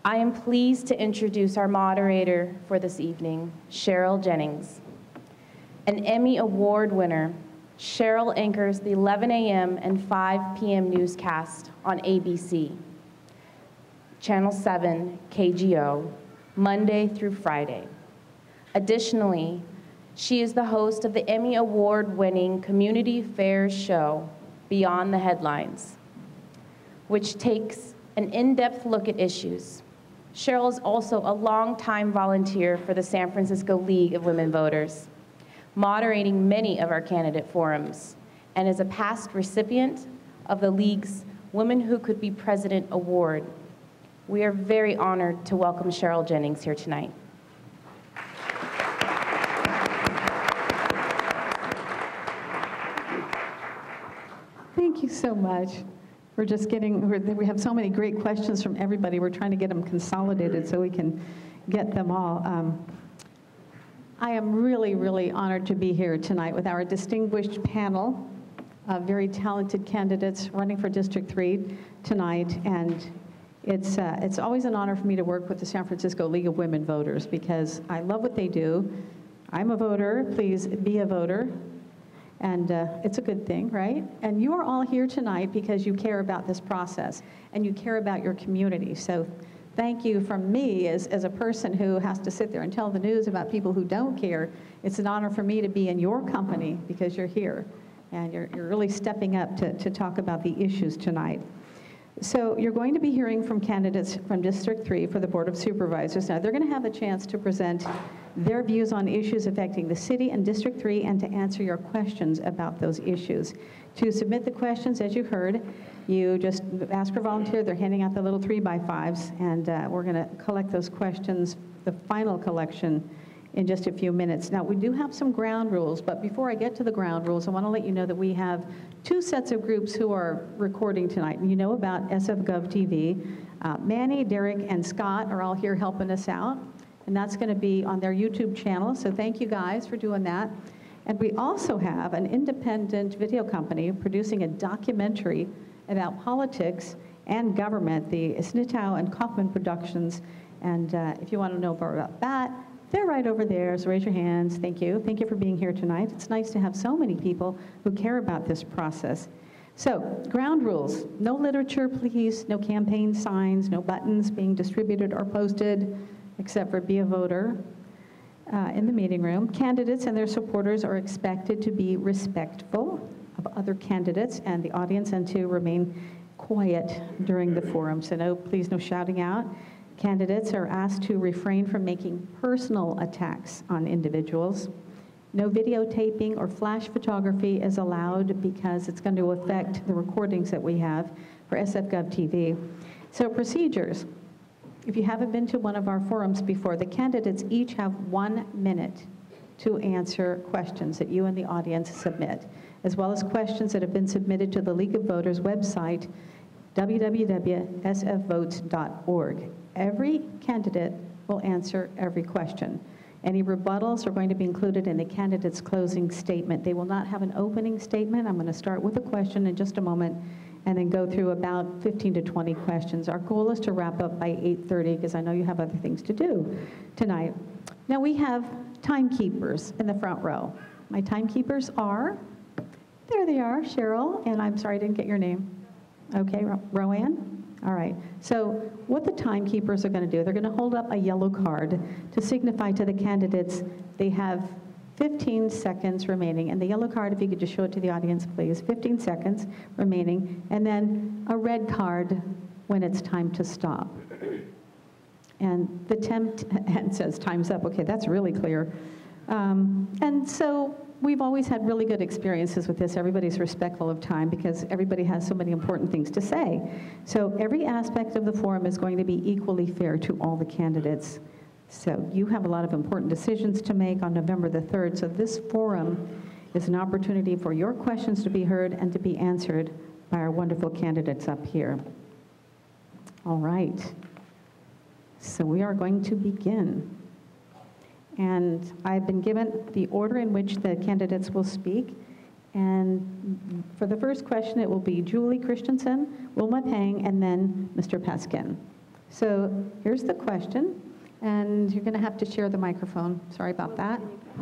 I am pleased to introduce our moderator for this evening, Cheryl Jennings. An Emmy Award winner, Cheryl anchors the 11 a.m. and 5 p.m. newscast on ABC, Channel 7 KGO, Monday through Friday. Additionally, she is the host of the Emmy Award-winning community affairs show, Beyond the Headlines, which takes an in-depth look at issues. Cheryl is also a longtime volunteer for the San Francisco League of Women Voters, moderating many of our candidate forums, and is a past recipient of the League's Women Who Could Be President Award. We are very honored to welcome Cheryl Jennings here tonight. Thank you so much. We have so many great questions from everybody. We're trying to get them consolidated so we can get them all. I am really, really honored to be here tonight with our distinguished panel of very talented candidates running for District 3 tonight. And it's always an honor for me to work with the San Francisco League of Women Voters because I love what they do. I'm a voter, please be a voter. And it's a good thing, right? And you are all here tonight because you care about this process and you care about your community. So thank you from me as a person who has to sit there and tell the news about people who don't care. It's an honor for me to be in your company because you're here and you're really stepping up to talk about the issues tonight. So you're going to be hearing from candidates from District 3 for the Board of Supervisors. Now, they're going to have a chance to present their views on issues affecting the city and District 3 and to answer your questions about those issues. To submit the questions, as you heard, you just ask for volunteer. They're handing out the little 3x5s, and we're going to collect those questions, the final collection, in just a few minutes. Now, we do have some ground rules, but before I get to the ground rules, I want to let you know that we have two sets of groups who are recording tonight. You know about SFGovTV. Manny, Derek, and Scott are all here helping us out, and that's going to be on their YouTube channel, so thank you guys for doing that. And we also have an independent video company producing a documentary about politics and government, the Snitow and Kaufman Productions, and if you want to know more about that, they're right over there, so raise your hands. Thank you. Thank you for being here tonight. It's nice to have so many people who care about this process. So, ground rules. No literature, please. No campaign signs, no buttons being distributed or posted, except for be a voter in the meeting room. Candidates and their supporters are expected to be respectful of other candidates and the audience and to remain quiet during the forum. So please no shouting out. Candidates are asked to refrain from making personal attacks on individuals. No videotaping or flash photography is allowed because it's going to affect the recordings that we have for SFGovTV. So procedures. If you haven't been to one of our forums before, the candidates each have 1 minute to answer questions that you and the audience submit, as well as questions that have been submitted to the League of Voters website, www.sfvotes.org. Every candidate will answer every question. Any rebuttals are going to be included in the candidate's closing statement. They will not have an opening statement. I'm going to start with a question in just a moment and then go through about 15 to 20 questions. Our goal is to wrap up by 8:30 because I know you have other things to do tonight. Now we have timekeepers in the front row. My timekeepers are, there they are, Cheryl, and I'm sorry I didn't get your name. Okay, Roanne? All right, so what the timekeepers are going to do, they're going to hold up a yellow card to signify to the candidates they have 15 seconds remaining. And the yellow card, if you could just show it to the audience, please, 15 seconds remaining, and then a red card when it's time to stop. And the temp and says time's up. Okay, that's really clear. And so we've always had really good experiences with this. Everybody's respectful of time because everybody has so many important things to say. So every aspect of the forum is going to be equally fair to all the candidates. So you have a lot of important decisions to make on November the 3rd. So this forum is an opportunity for your questions to be heard and to be answered by our wonderful candidates up here. All right. So we are going to begin. And I've been given the order in which the candidates will speak. And for the first question, it will be Julie Christensen, Wilma Pang, and then Mr. Paskin. So here's the question, and you're going to have to share the microphone. Sorry about that.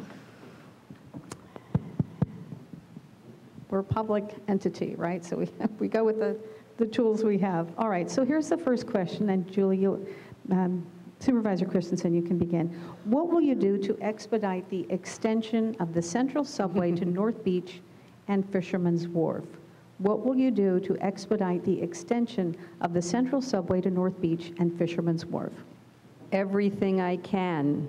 We're a public entity, right? So we go with the tools we have. All right, so here's the first question, and Julie, Supervisor Christensen, you can begin. What will you do to expedite the extension of the Central Subway to North Beach and Fisherman's Wharf? What will you do to expedite the extension of the Central Subway to North Beach and Fisherman's Wharf? Everything I can.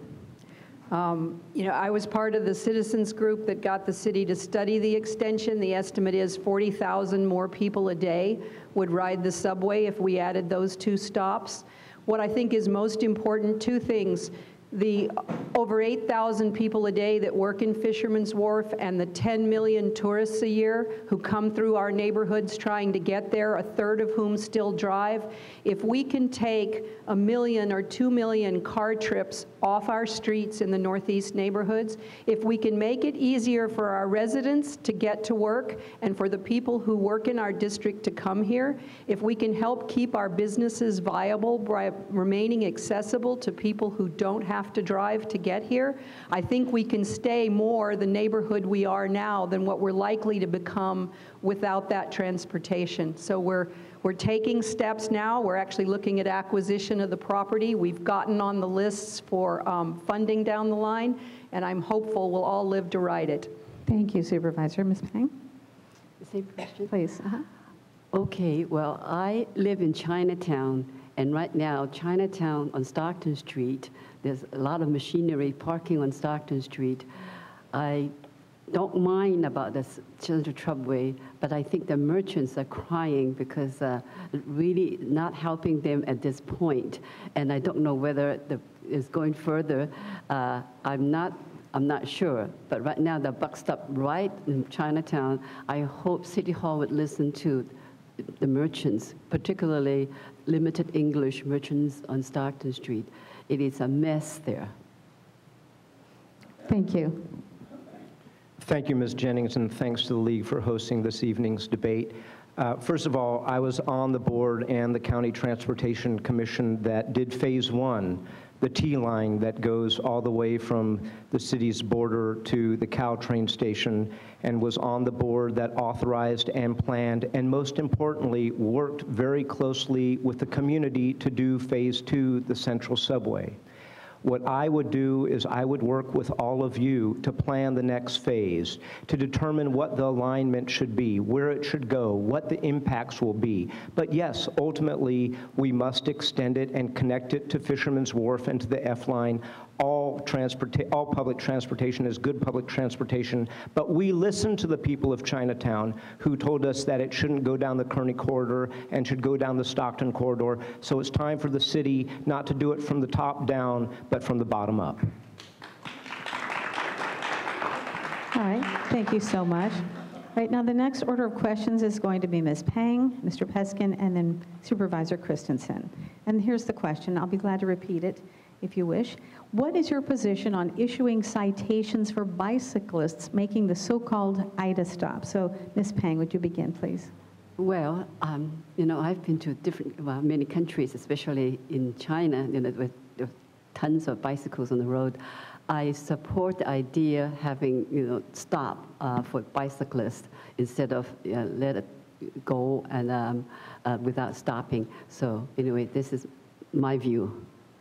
I was part of the citizens group that got the city to study the extension. The estimate is 40,000 more people a day would ride the subway if we added those 2 stops. What I think is most important, 2 things. The over 8,000 people a day that work in Fisherman's Wharf and the 10 million tourists a year who come through our neighborhoods trying to get there, 1/3 of whom still drive. If we can take 1 million or 2 million car trips off our streets in the Northeast neighborhoods, if we can make it easier for our residents to get to work and for the people who work in our district to come here, if we can help keep our businesses viable by remaining accessible to people who don't have to drive to get here, I think we can stay more the neighborhood we are now than what we're likely to become without that transportation. So we're taking steps now. We're actually looking at acquisition of the property. We've gotten on the lists for funding down the line, and I'm hopeful we'll all live to ride it. Thank you, Supervisor. Ms. Pang? The same question? Please. Okay, well, I live in Chinatown, and right now, Chinatown on Stockton Street, there's a lot of machinery parking on Stockton Street. I don't mind about the Central Subway, but I think the merchants are crying because really not helping them at this point. And I don't know whether it's going further. I'm not sure, but right now the buck stopped right in Chinatown. I hope City Hall would listen to the merchants, particularly limited English merchants on Stockton Street. It is a mess there. Thank you. Thank you, Ms. Jennings, and thanks to the League for hosting this evening's debate. First of all, I was on the board and the County Transportation Commission that did Phase 1, the T-line that goes all the way from the city's border to the Caltrain station, and was on the board that authorized and planned, and most importantly, worked very closely with the community to do Phase 2, the Central Subway. What I would do is I would work with all of you to plan the next phase, to determine what the alignment should be, where it should go, what the impacts will be. But yes, ultimately, we must extend it and connect it to Fisherman's Wharf and to the F-line. All public transportation is good public transportation, but we listened to the people of Chinatown who told us that it shouldn't go down the Kearney corridor and should go down the Stockton corridor. So it's time for the city not to do it from the top down, but from the bottom up. All right, thank you so much. Right now, the next order of questions is going to be Ms. Pang, Mr. Peskin, and then Supervisor Christensen. And here's the question. I'll be glad to repeat it if you wish. What is your position on issuing citations for bicyclists making the so-called IDA stop? So, Ms. Pang, would you begin, please? Well, I've been to many countries, especially in China, with tons of bicycles on the road. I support the idea having, stop for bicyclists instead of let it go and without stopping. So anyway, this is my view.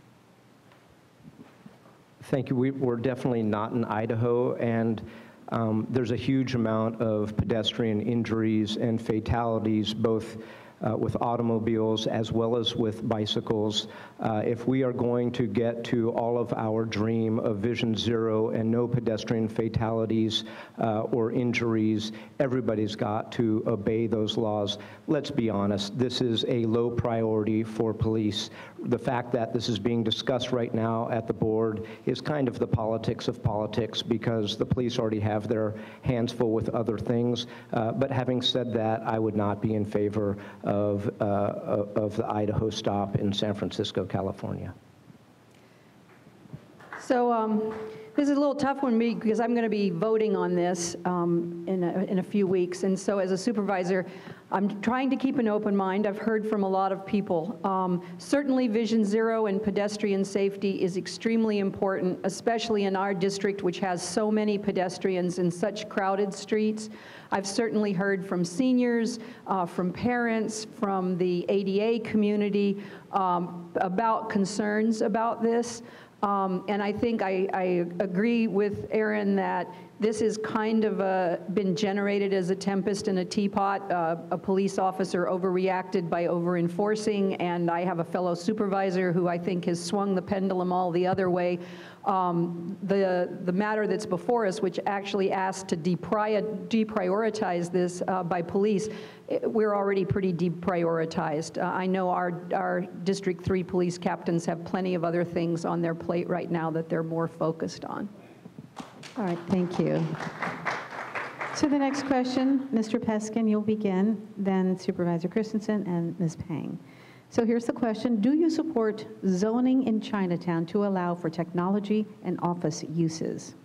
Thank you. We're definitely not in Idaho, and there's a huge amount of pedestrian injuries and fatalities, both with automobiles as well as with bicycles. If we are going to get to all of our dream of Vision Zero and no pedestrian fatalities or injuries, everybody's got to obey those laws. Let's be honest, this is a low priority for police. The fact that this is being discussed right now at the board is kind of the politics of politics because the police already have their hands full with other things. But having said that, I would not be in favor of the Idaho stop in San Francisco, California. So This is a little tough one because I'm going to be voting on this in a few weeks. And so as a supervisor, I'm trying to keep an open mind. I've heard from a lot of people. Certainly Vision Zero and pedestrian safety is extremely important, especially in our district, which has so many pedestrians and such crowded streets. I've certainly heard from seniors, from parents, from the ADA community about concerns about this. And I think I agree with Aaron that this is kind of been generated as a tempest in a teapot. A police officer overreacted by over-enforcing, and I have a fellow supervisor who I think has swung the pendulum all the other way. The matter that's before us, which actually asked to deprioritize this by police, we're already pretty deprioritized. I know our District 3 police captains have plenty of other things on their plate right now that they're more focused on. All right, thank you. So the next question, Mr. Peskin, you'll begin, then Supervisor Christensen and Ms. Pang. So here's the question. Do you support zoning in Chinatown to allow for technology and office uses?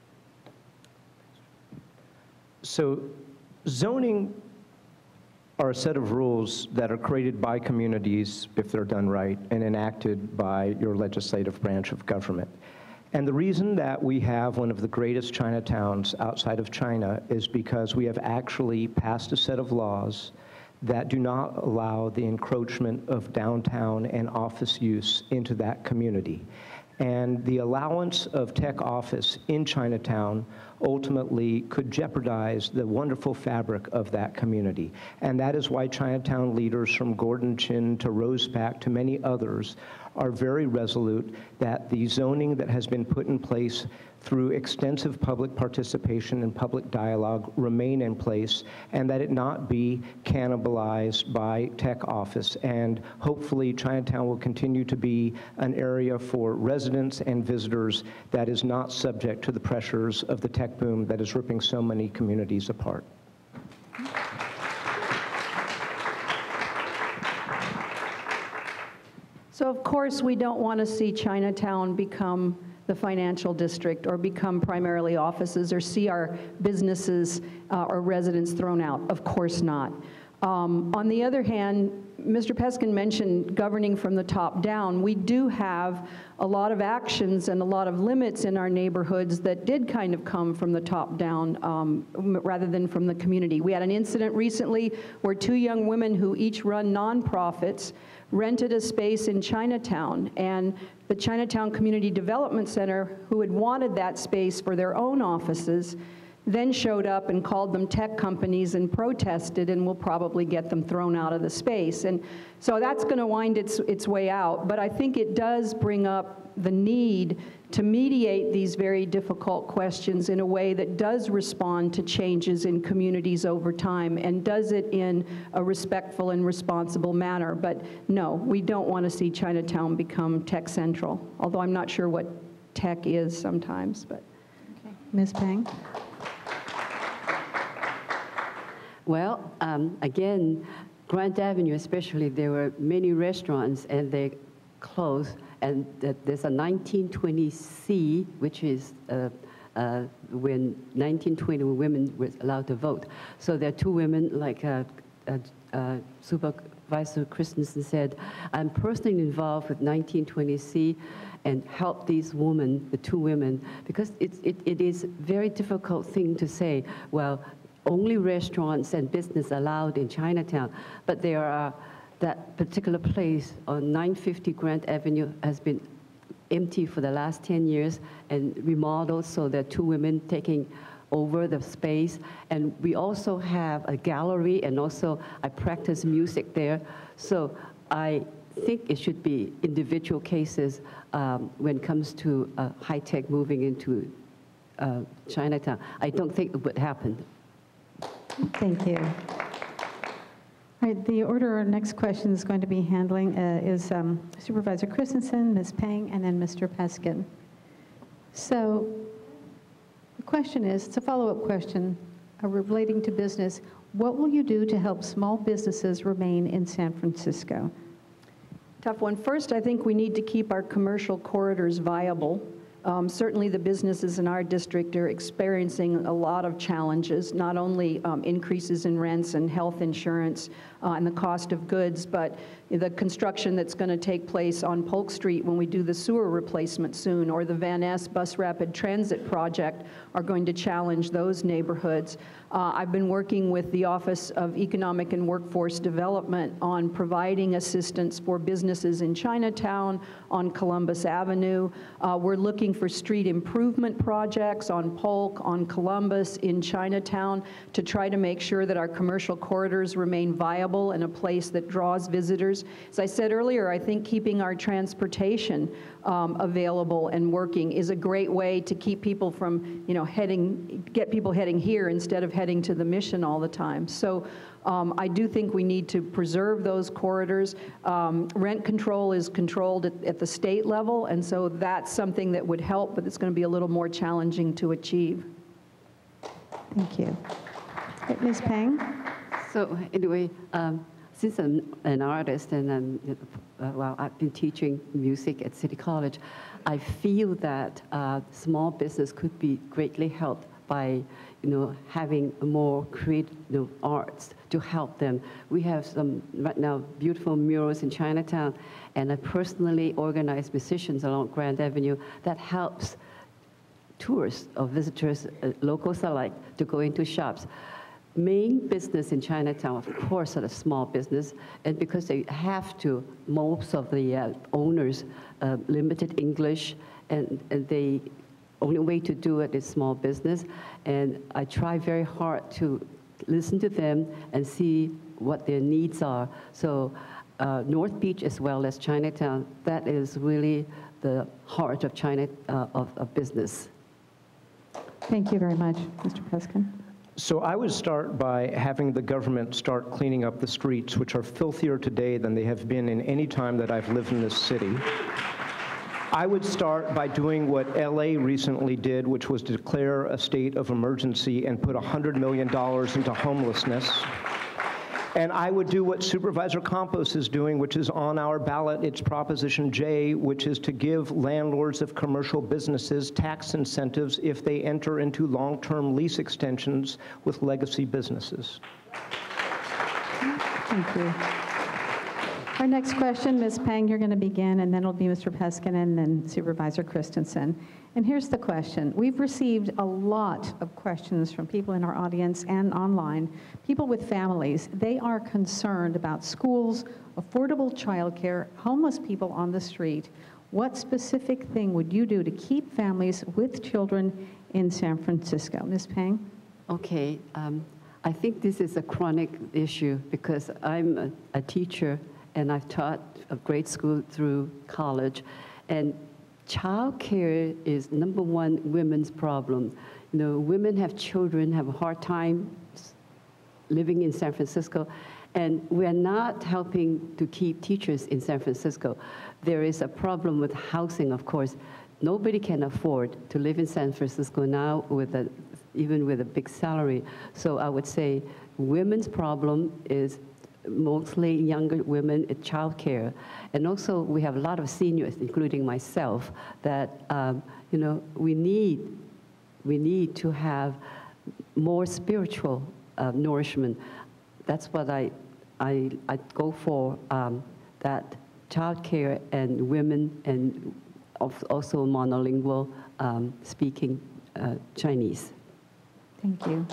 So zoning are a set of rules that are created by communities, if they're done right, and enacted by your legislative branch of government. And the reason that we have one of the greatest Chinatowns outside of China is because we have actually passed a set of laws that do not allow the encroachment of downtown and office use into that community. And the allowance of tech office in Chinatown ultimately could jeopardize the wonderful fabric of that community. And that is why Chinatown leaders from Gordon Chin to Rose Pak to many others are very resolute that the zoning that has been put in place through extensive public participation and public dialogue remain in place, and that it not be cannibalized by tech office. And hopefully Chinatown will continue to be an area for residents and visitors that is not subject to the pressures of the tech boom that is ripping so many communities apart. So of course we don't want to see Chinatown become the financial district or become primarily offices or see our businesses or residents thrown out. Of course not. On the other hand, Mr. Peskin mentioned governing from the top down. We do have a lot of actions and a lot of limits in our neighborhoods that did kind of come from the top down rather than from the community. We had an incident recently where two young women who each run nonprofits rented a space in Chinatown, and the Chinatown Community Development Center, who had wanted that space for their own offices, then showed up and called them tech companies and protested and will probably get them thrown out of the space. And so that's going to wind its way out. But I think it does bring up the need to mediate these very difficult questions in a way that does respond to changes in communities over time and does it in a respectful and responsible manner. But no, we don't want to see Chinatown become tech central, although I'm not sure what tech is sometimes. But Okay. Ms. Pang? Well, again, Grant Avenue especially, there were many restaurants and they closed, and there's a 1920C, which is when 1920 women were allowed to vote. So there are two women, like Supervisor Christensen said, I'm personally involved with 1920C and help these women, the two women, because it is a very difficult thing to say, well, only restaurants and business allowed in Chinatown, but there are, that particular place on 950 Grant Avenue has been empty for the last 10 years and remodeled, so there are two women taking over the space. And we also have a gallery, and also I practice music there. So I think it should be individual cases when it comes to high-tech moving into Chinatown. I don't think it would happen. Thank you. All right, the order our next question is going to be handling is Supervisor Christensen, Ms. Pang, and then Mr. Peskin. So the question is, it's a follow-up question relating to business. What will you do to help small businesses remain in San Francisco? Tough one. First, I think we need to keep our commercial corridors viable. Certainly the businesses in our district are experiencing a lot of challenges, not only increases in rents and health insurance and the cost of goods, but the construction that's going to take place on Polk Street when we do the sewer replacement soon, or the Van Ness Bus Rapid Transit project are going to challenge those neighborhoods. I've been working with the Office of Economic and Workforce Development on providing assistance for businesses in Chinatown, on Columbus Avenue. We're looking for street improvement projects on Polk, on Columbus, in Chinatown, to try to make sure that our commercial corridors remain viable and a place that draws visitors. As I said earlier, I think keeping our transportation available and working is a great way to keep people from, get people heading here instead of heading to the Mission all the time. So I do think we need to preserve those corridors. Rent control is controlled at the state level, and so that's something that would help, but it's going to be a little more challenging to achieve. Thank you. Ms. Pang? So anyway, since I'm an artist and well, I've been teaching music at City College, I feel that small business could be greatly helped by having more creative arts to help them. We have some right now beautiful murals in Chinatown, and I personally organize musicians along Grand Avenue that helps tourists or visitors, locals alike, to go into shops. Main business in Chinatown, of course, are the small business, and because they have to, most of the owners limited English, and they only way to do it is small business, and I try very hard to listen to them and see what their needs are. So North Beach as well as Chinatown, that is really the heart of China, of business. Thank you very much, Mr. Peskin. So I would start by having the government start cleaning up the streets, which are filthier today than they have been in any time that I've lived in this city. I would start by doing what LA recently did, which was declare a state of emergency and put $100 million into homelessness. And I would do what Supervisor Campos is doing, which is on our ballot. It's Proposition J, which is to give landlords of commercial businesses tax incentives if they enter into long-term lease extensions with legacy businesses. Thank you. Our next question, Ms. Pang, you're going to begin, and then it'll be Mr. Peskin and then Supervisor Christensen. And here's the question. We've received a lot of questions from people in our audience and online, people with families. They are concerned about schools, affordable childcare, homeless people on the street. What specific thing would you do to keep families with children in San Francisco? Ms. Pang? Okay, I think this is a chronic issue because I'm a teacher and I've taught a grade school through college, and child care is #1 women's problem. Women have children, have a hard time living in San Francisco, and we're not helping to keep teachers in San Francisco. There is a problem with housing, of course. Nobody can afford to live in San Francisco now even with a big salary. So I would say women's problem is mostly younger women in child care. And also we have a lot of seniors, including myself, that we need to have more spiritual nourishment. That's what I go for, that child care and women, and also monolingual speaking Chinese. Thank you.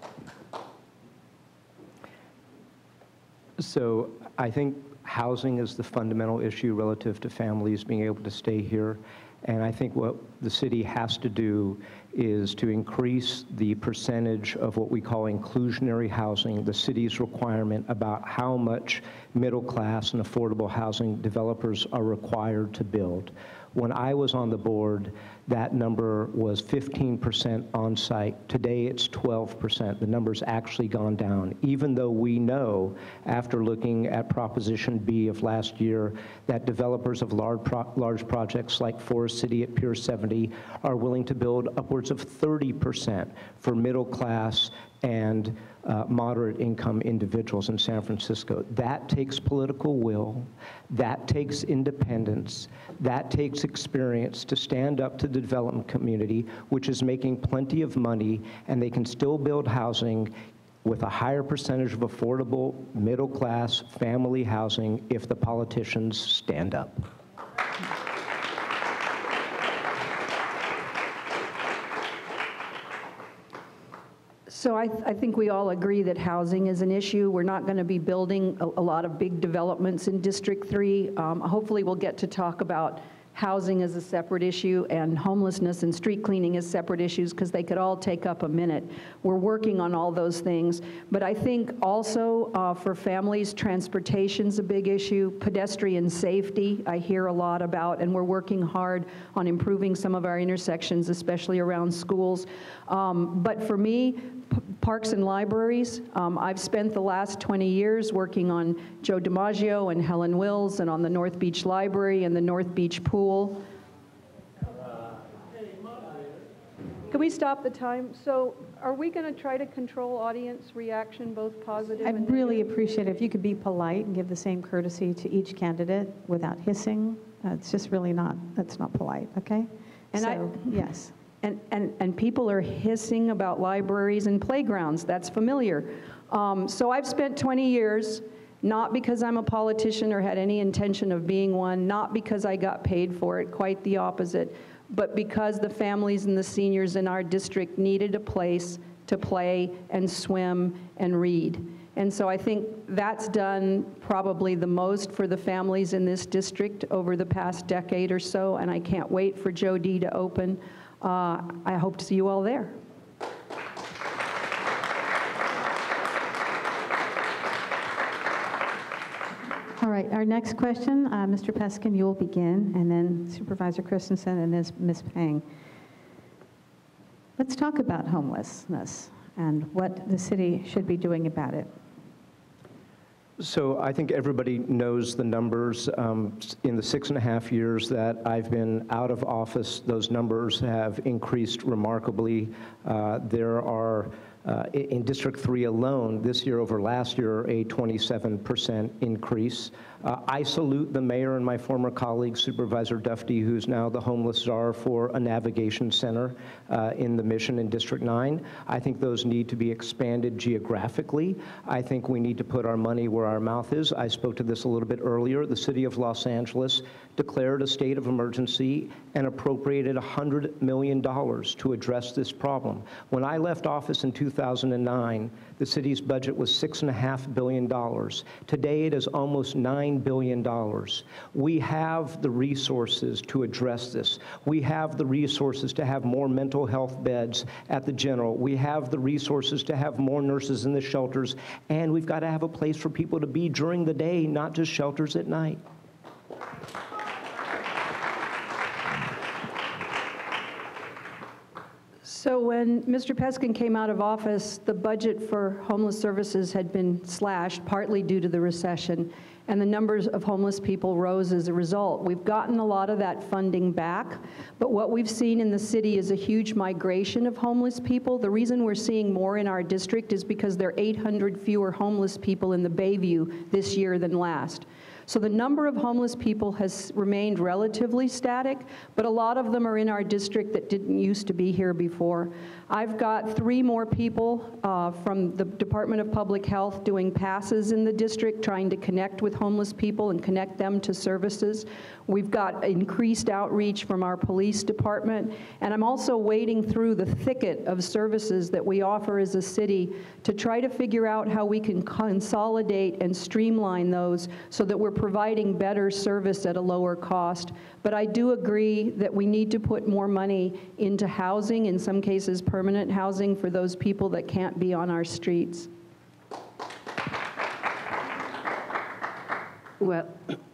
So I think housing is the fundamental issue relative to families being able to stay here. And I think what the city has to do is to increase the percentage of what we call inclusionary housing, the city's requirement about how much middle class and affordable housing developers are required to build. When I was on the board, that number was 15% on-site. Today, it's 12%. The number's actually gone down, even though we know, after looking at Proposition B of last year, that developers of large projects like Forest City at Pier 70 are willing to build upwards of 30% for middle class and moderate income individuals in San Francisco. That takes political will, that takes independence, that takes experience to stand up to the development community, which is making plenty of money, and they can still build housing with a higher percentage of affordable middle class family housing if the politicians stand up. So I think we all agree that housing is an issue. We're not going to be building a lot of big developments in District 3. Hopefully we'll get to talk about housing as a separate issue and homelessness and street cleaning as separate issues, because they could all take up a minute. We're working on all those things. But I think also for families, transportation's a big issue. Pedestrian safety, I hear a lot about, and we're working hard on improving some of our intersections, especially around schools. But for me, parks and libraries. I've spent the last 20 years working on Joe DiMaggio and Helen Wills and on the North Beach Library and the North Beach Pool. Can we stop the time? So are we going to try to control audience reaction, both positive and I'd really appreciate it if you could be polite and give the same courtesy to each candidate without hissing. It's just really that's not polite, okay? And yes. And people are hissing about libraries and playgrounds. That's familiar. So I've spent 20 years, not because I'm a politician or had any intention of being one, not because I got paid for it, quite the opposite, but because the families and the seniors in our district needed a place to play and swim and read. And so I think that's done probably the most for the families in this district over the past decade or so, and I can't wait for Joe D to open. I hope to see you all there. All right, our next question, Mr. Peskin, you'll begin, and then Supervisor Christensen, and then Ms. Pang. Let's talk about homelessness and what the city should be doing about it. So I think everybody knows the numbers. In the 6.5 years that I've been out of office, those numbers have increased remarkably. There are, in District 3 alone, this year over last year, a 27% increase. I salute the mayor and my former colleague, Supervisor Dufty, who's now the homeless czar for a navigation center in the Mission in District 9. I think those need to be expanded geographically. I think we need to put our money where our mouth is. I spoke to this a little bit earlier. The city of Los Angeles declared a state of emergency and appropriated $100 million to address this problem. When I left office in 2009, the city's budget was $6.5 billion. Today it is almost $9 billion. We have the resources to address this. We have the resources to have more mental health beds at the General. We have the resources to have more nurses in the shelters, and we've got to have a place for people to be during the day, not just shelters at night. So when Mr. Peskin came out of office, the budget for homeless services had been slashed, partly due to the recession, and the numbers of homeless people rose as a result. We've gotten a lot of that funding back, but what we've seen in the city is a huge migration of homeless people. The reason we're seeing more in our district is because there are 800 fewer homeless people in the Bayview this year than last. So the number of homeless people has remained relatively static, but a lot of them are in our district that didn't used to be here before. I've got 3 more people from the Department of Public Health doing passes in the district, trying to connect with homeless people and connect them to services. We've got increased outreach from our police department, and I'm also wading through the thicket of services that we offer as a city to try to figure out how we can consolidate and streamline those so that we're providing better service at a lower cost. But I do agree that we need to put more money into housing, in some cases permanent housing, for those people that can't be on our streets. Well,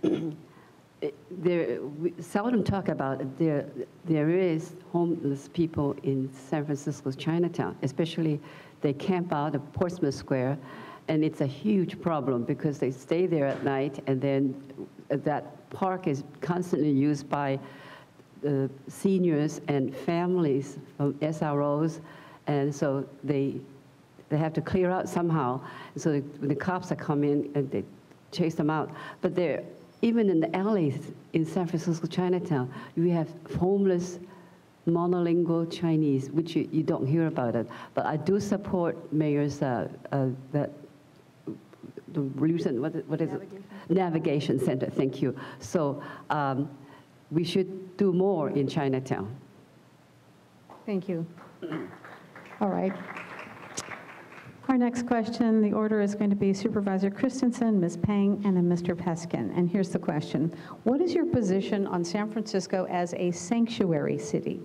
we seldom talk about it. There is homeless people in San Francisco's Chinatown, especially they camp out at Portsmouth Square, and it's a huge problem because they stay there at night, and then that park is constantly used by seniors and families from SROs, and so they have to clear out somehow. So when the cops are coming and they chase them out. But they're, even in the alleys in San Francisco, Chinatown, we have homeless monolingual Chinese, which you don't hear about it. But I do support Mayor's the recent, what is it? Navigation Center, thank you. So we should do more in Chinatown. Thank you. All right. Our next question, the order is going to be Supervisor Christensen, Ms. Pang, and then Mr. Peskin. And here's the question. What is your position on San Francisco as a sanctuary city?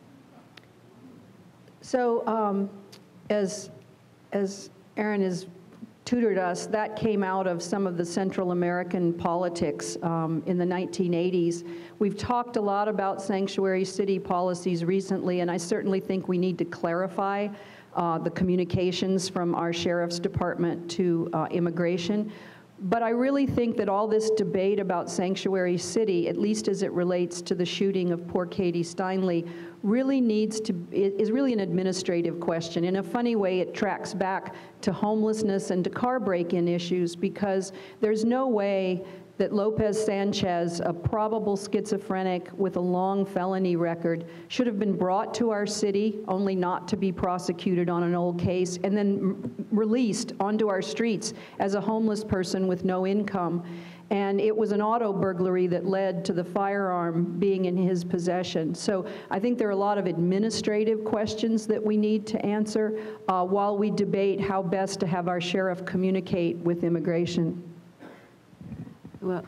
So as Aaron has tutored us, that came out of some of the Central American politics in the 1980s. We've talked a lot about sanctuary city policies recently, and I certainly think we need to clarify the communications from our sheriff's department to immigration. But I really think that all this debate about sanctuary city, at least as it relates to the shooting of poor Katie Steinle, really is really an administrative question. In a funny way, it tracks back to homelessness and to car break-in issues, because there's no way that Lopez Sanchez, a probable schizophrenic with a long felony record, should have been brought to our city only not to be prosecuted on an old case and then released onto our streets as a homeless person with no income. And it was an auto burglary that led to the firearm being in his possession. So I think there are a lot of administrative questions that we need to answer while we debate how best to have our sheriff communicate with immigration. Well,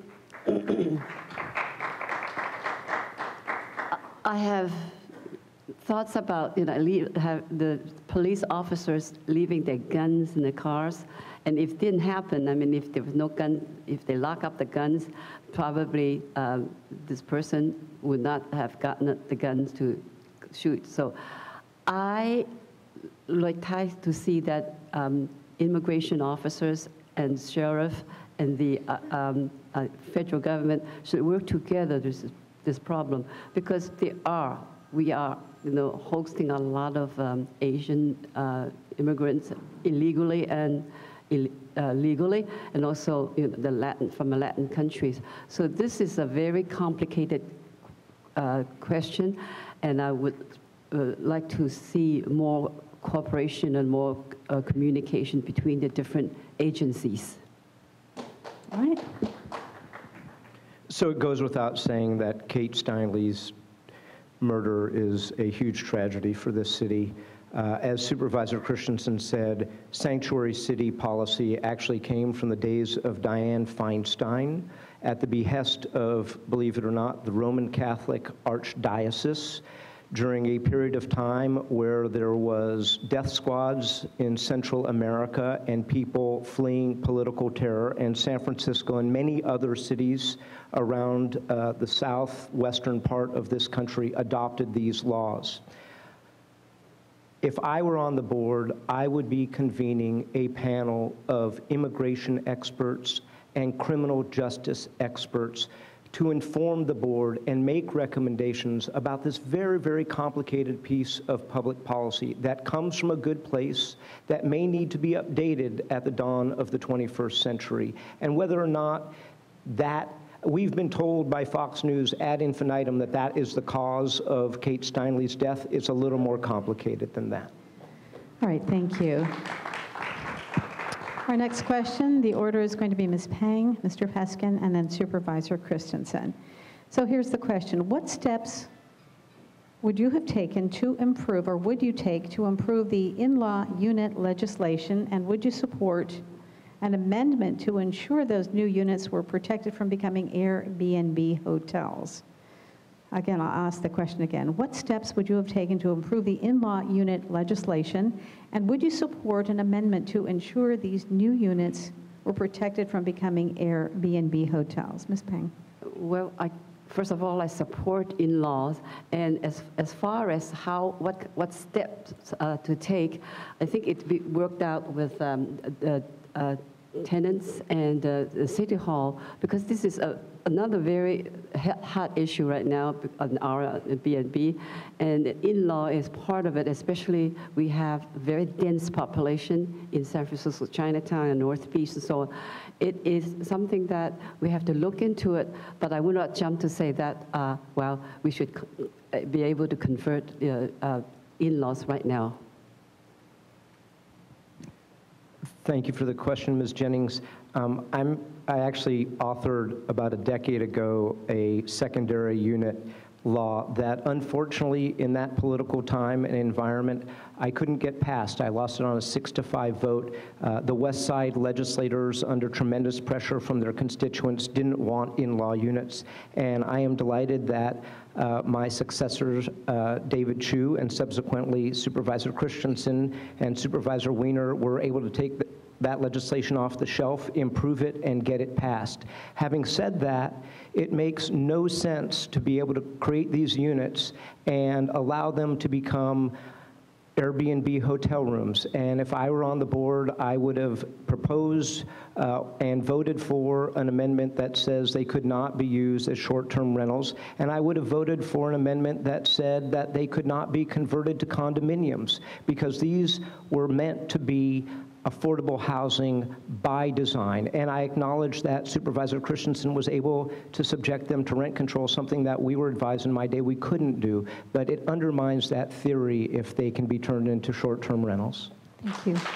I have thoughts about, have the police officers leaving their guns in the cars. And if it didn't happen, I mean, if there was no gun, if they lock up the guns, probably this person would not have gotten the guns to shoot. So I like to see that immigration officers and sheriff and the federal government should work together this problem, because we are hosting a lot of Asian immigrants illegally and legally, and also from the Latin countries. So this is a very complicated question, and I would like to see more cooperation and more communication between the different agencies. All right. So it goes without saying that Kate Steinle's murder is a huge tragedy for this city. As Supervisor Christensen said, sanctuary city policy actually came from the days of Dianne Feinstein at the behest of, believe it or not, the Roman Catholic Archdiocese during a period of time where there was death squads in Central America and people fleeing political terror, and San Francisco and many other cities around the southwestern part of this country adopted these laws. If I were on the board, I would be convening a panel of immigration experts and criminal justice experts to inform the board and make recommendations about this very, very complicated piece of public policy that comes from a good place, that may need to be updated at the dawn of the 21st century. And whether or not that, we've been told by Fox News ad infinitum that that is the cause of Kate Steinle's death. It's a little more complicated than that. All right, thank you. Our next question, the order is going to be Ms. Pang, Mr. Peskin, and then Supervisor Christensen. So here's the question. What steps would you have taken to improve, or would you take to improve the in-law unit legislation, and would you support an amendment to ensure those new units were protected from becoming Airbnb hotels? Again, I'll ask the question again. What steps would you have taken to improve the in-law unit legislation, and would you support an amendment to ensure these new units were protected from becoming Airbnb hotels? Ms. Pang. Well, first of all, I support in-laws, and as far as what steps to take, I think it be worked out with tenants and the City Hall, because this is another very hot issue right now on our B&B, and in-law is part of it, especially we have very dense population in San Francisco, Chinatown, and North Beach, and so on. It is something that we have to look into it, but I will not jump to say that, well, we should be able to convert in-laws right now. Thank you for the question, Ms. Jennings. I actually authored about a decade ago a secondary unit law that unfortunately in that political time and environment I couldn't get passed. I lost it on a 6-5 vote. The West Side legislators, under tremendous pressure from their constituents, didn't want in-law units, and I am delighted that my successors, David Chu and subsequently Supervisor Christensen and Supervisor Wiener, were able to take that legislation off the shelf, improve it, and get it passed. Having said that, it makes no sense to be able to create these units and allow them to become Airbnb hotel rooms. And if I were on the board, I would have proposed and voted for an amendment that says they could not be used as short-term rentals. And I would have voted for an amendment that said that they could not be converted to condominiums, because these were meant to be affordable housing by design. And I acknowledge that Supervisor Christensen was able to subject them to rent control, something that we were advised in my day we couldn't do. But it undermines that theory if they can be turned into short-term rentals. Thank you.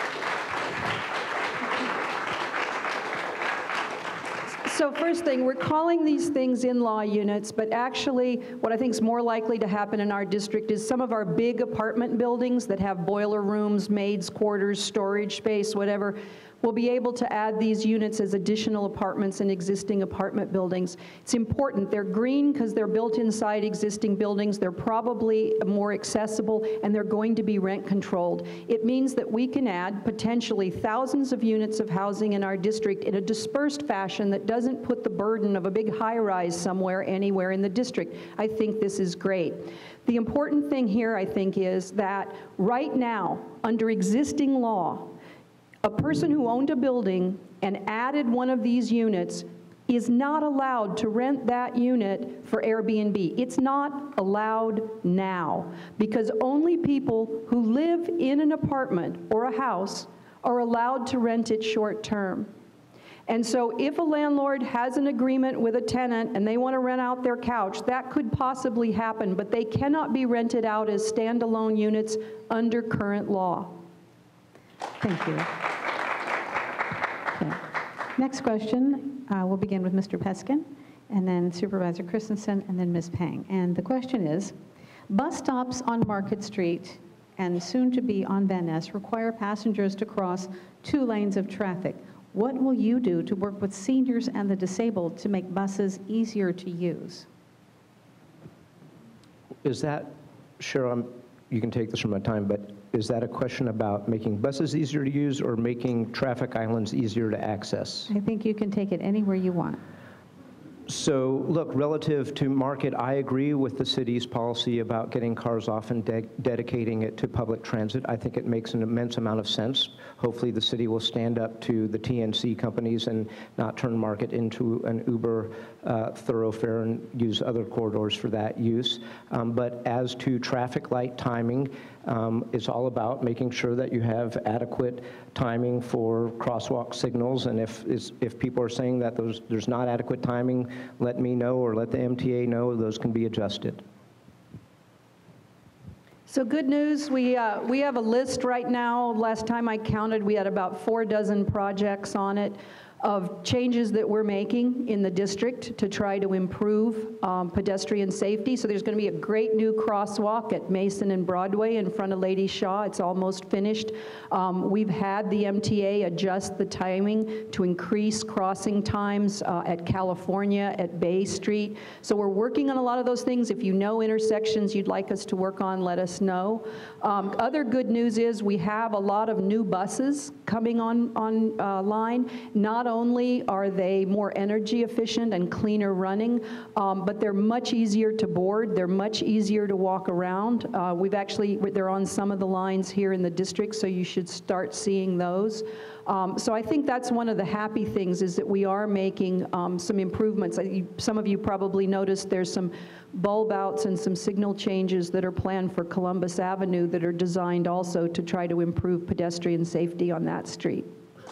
So first thing, we're calling these things in-law units, but actually what I think is more likely to happen in our district is some of our big apartment buildings that have boiler rooms, maids' quarters, storage space, whatever, will be able to add these units as additional apartments in existing apartment buildings. It's important. They're green because they're built inside existing buildings. They're probably more accessible, and they're going to be rent controlled. It means that we can add potentially thousands of units of housing in our district in a dispersed fashion that doesn't put the burden of a big high-rise somewhere, anywhere in the district. I think this is great. The important thing here, I think, is that right now, under existing law, a person who owned a building and added one of these units is not allowed to rent that unit for Airbnb. It's not allowed now, because only people who live in an apartment or a house are allowed to rent it short term. And so if a landlord has an agreement with a tenant and they want to rent out their couch, that could possibly happen, but they cannot be rented out as standalone units under current law. Thank you. Okay. Next question, we'll begin with Mr. Peskin, and then Supervisor Christensen, and then Ms. Pang. And the question is, bus stops on Market Street and soon to be on Van Ness require passengers to cross 2 lanes of traffic. What will you do to work with seniors and the disabled to make buses easier to use? Is that, Cheryl, you can take this from my time, but is that a question about making buses easier to use or making traffic islands easier to access? I think you can take it anywhere you want. So, look, relative to Market, I agree with the city's policy about getting cars off and dedicating it to public transit. I think it makes an immense amount of sense. Hopefully the city will stand up to the TNC companies and not turn Market into an Uber thoroughfare and use other corridors for that use. But as to traffic light timing, it's all about making sure that you have adequate timing for crosswalk signals, and if people are saying that there's not adequate timing, let me know or let the MTA know. Those can be adjusted. So good news, we have a list right now. Last time I counted, we had about 4 dozen projects on it of changes that we're making in the district to try to improve pedestrian safety. So there's going to be a great new crosswalk at Mason and Broadway in front of Lady Shaw. It's almost finished. We've had the MTA adjust the timing to increase crossing times at California, at Bay Street. So we're working on a lot of those things. If you know intersections you'd like us to work on, let us know. Other good news is we have a lot of new buses coming on line. Not only are they more energy efficient and cleaner running, but they're much easier to board, they're much easier to walk around. They're on some of the lines here in the district, so you should start seeing those. So I think that's one of the happy things, is that we are making some improvements. Some of you probably noticed there's some bulb outs and some signal changes that are planned for Columbus Avenue that are designed also to try to improve pedestrian safety on that street.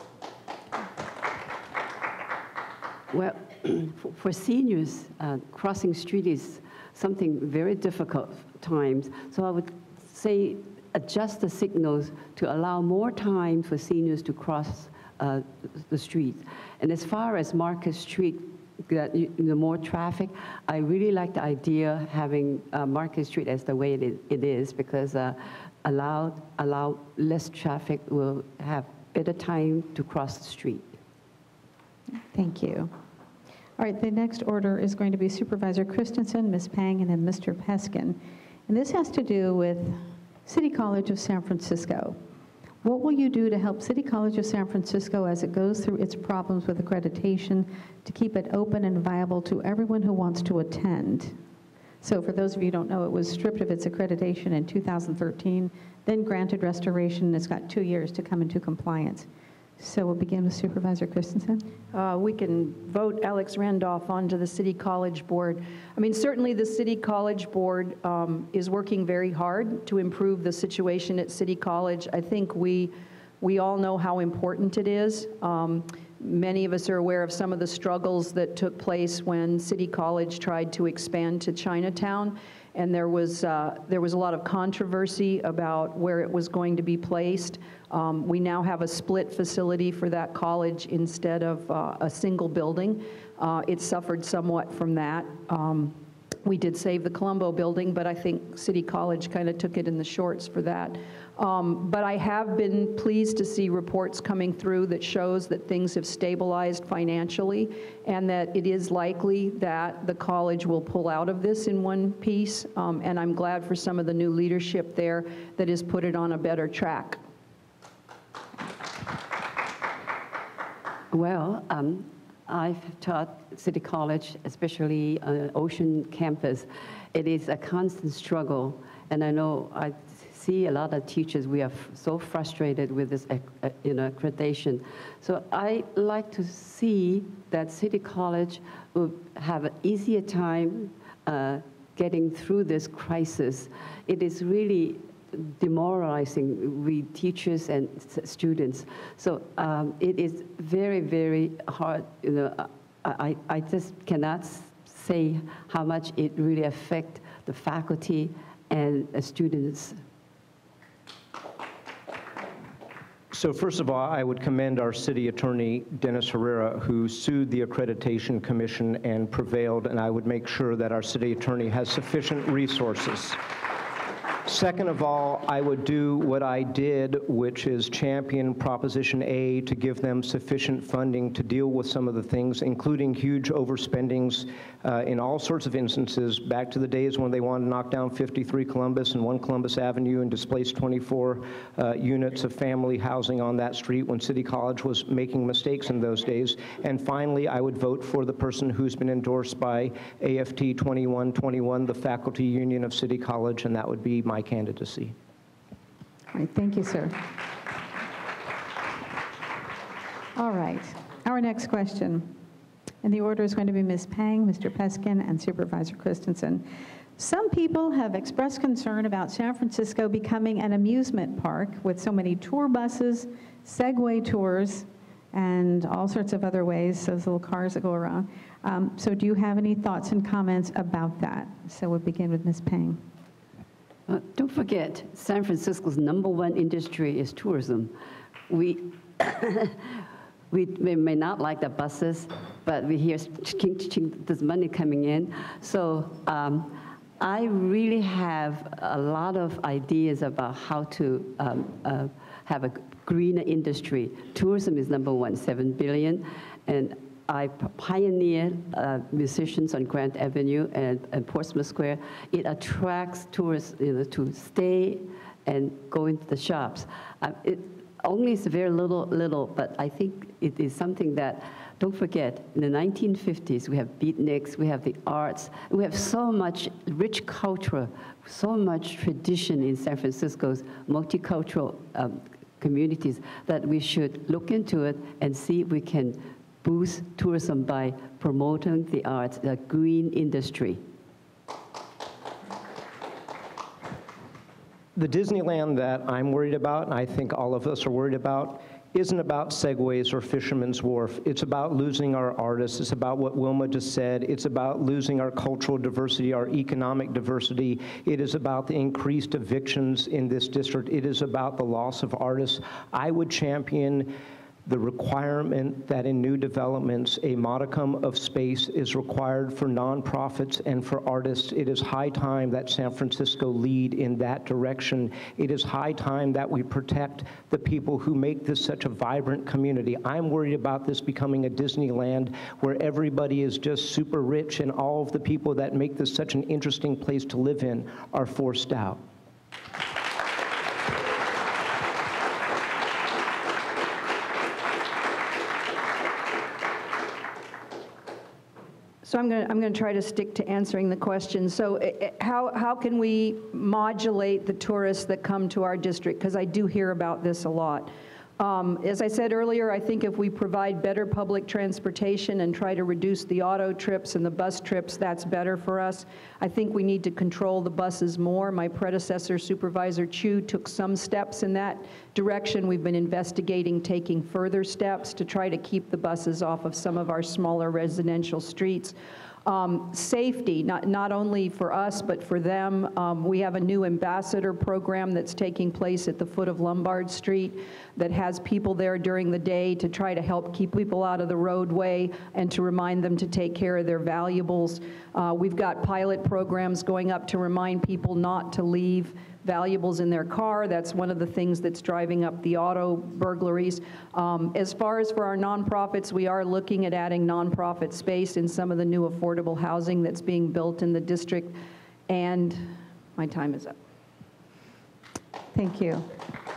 Well, for seniors, crossing street is something very difficult times. So I would say adjust the signals to allow more time for seniors to cross the street. And as far as Market Street, the more traffic, I really like the idea having Market Street as the way it is, because allow less traffic will have better time to cross the street. Thank you. All right, the next order is going to be Supervisor Christensen, Ms. Pang, and then Mr. Peskin. And this has to do with City College of San Francisco. What will you do to help City College of San Francisco as it goes through its problems with accreditation to keep it open and viable to everyone who wants to attend? So for those of you who don't know, it was stripped of its accreditation in 2013, then granted restoration, and it's got 2 years to come into compliance. So we'll begin with Supervisor Christensen. We can vote Alex Randolph onto the City College Board. I mean, certainly the City College Board is working very hard to improve the situation at City College. I think we all know how important it is. Many of us are aware of some of the struggles that took place when City College tried to expand to Chinatown, and there was a lot of controversy about where it was going to be placed. We now have a split facility for that college instead of a single building. It suffered somewhat from that. We did save the Colombo building, but I think City College kind of took it in the shorts for that. But I have been pleased to see reports coming through that shows that things have stabilized financially, and that it is likely that the college will pull out of this in one piece. And I'm glad for some of the new leadership there that has put it on a better track. Well, I've taught City College, especially Ocean Campus. It is a constant struggle, and I know I see a lot of teachers, we are so frustrated with this accreditation. So I like to see that City College will have an easier time getting through this crisis. It is really demoralizing with teachers and students. So it is very, very hard. I just cannot say how much it really affects the faculty and the students. So first of all, I would commend our city attorney, Dennis Herrera, who sued the Accreditation Commission and prevailed, and I would make sure that our city attorney has sufficient resources. Second of all, I would do what I did, which is champion Proposition A to give them sufficient funding to deal with some of the things, including huge overspendings in all sorts of instances, back to the days when they wanted to knock down 53 Columbus and 1 Columbus Avenue and displace 24 units of family housing on that street when City College was making mistakes in those days. And finally, I would vote for the person who's been endorsed by AFT 2121, the faculty union of City College, and that would be my candidacy. All right, thank you, sir. All right, our next question. And the order is going to be Ms. Pang, Mr. Peskin, and Supervisor Christensen. Some people have expressed concern about San Francisco becoming an amusement park with so many tour buses, Segway tours, and all sorts of other ways, those little cars that go around. So do you have any thoughts and comments about that? So we'll begin with Ms. Pang. Don't forget, San Francisco's #1 industry is tourism. We may not like the buses, but we hear ching, ching, there's money coming in. So I really have a lot of ideas about how to have a greener industry. Tourism is #1, $7 billion, and I pioneered musicians on Grant Avenue and Portsmouth Square. It attracts tourists, to stay and go into the shops. only it's very little, but I think it is something that, don't forget, in the 1950s, we have beatniks, we have the arts, we have so much rich culture, so much tradition in San Francisco's multicultural communities that we should look into it and see if we can boost tourism by promoting the arts, the green industry. The Disneyland that I'm worried about, and I think all of us are worried about, isn't about Segways or Fisherman's Wharf. It's about losing our artists. It's about what Wilma just said. It's about losing our cultural diversity, our economic diversity. It is about the increased evictions in this district. It is about the loss of artists. I would champion the requirement that in new developments, a modicum of space is required for nonprofits and for artists. It is high time that San Francisco lead in that direction. It is high time that we protect the people who make this such a vibrant community. I'm worried about this becoming a Disneyland where everybody is just super rich and all of the people that make this such an interesting place to live in are forced out. So I'm going to try to stick to answering the question. So how can we modulate the tourists that come to our district? Because I do hear about this a lot. As I said earlier, I think if we provide better public transportation and try to reduce the auto trips and the bus trips, that's better for us. I think we need to control the buses more. My predecessor, Supervisor Chu, took some steps in that direction. We've been investigating taking further steps to try to keep the buses off of some of our smaller residential streets. Safety, not only for us, but for them. We have a new ambassador program that's taking place at the foot of Lombard Street that has people there during the day to try to help keep people out of the roadway and to remind them to take care of their valuables. We've got pilot programs going up to remind people not to leave valuables in their car. That's one of the things that's driving up the auto burglaries. As far as for our nonprofits, we are looking at adding nonprofit space in some of the new affordable housing that's being built in the district. And my time is up. Thank you.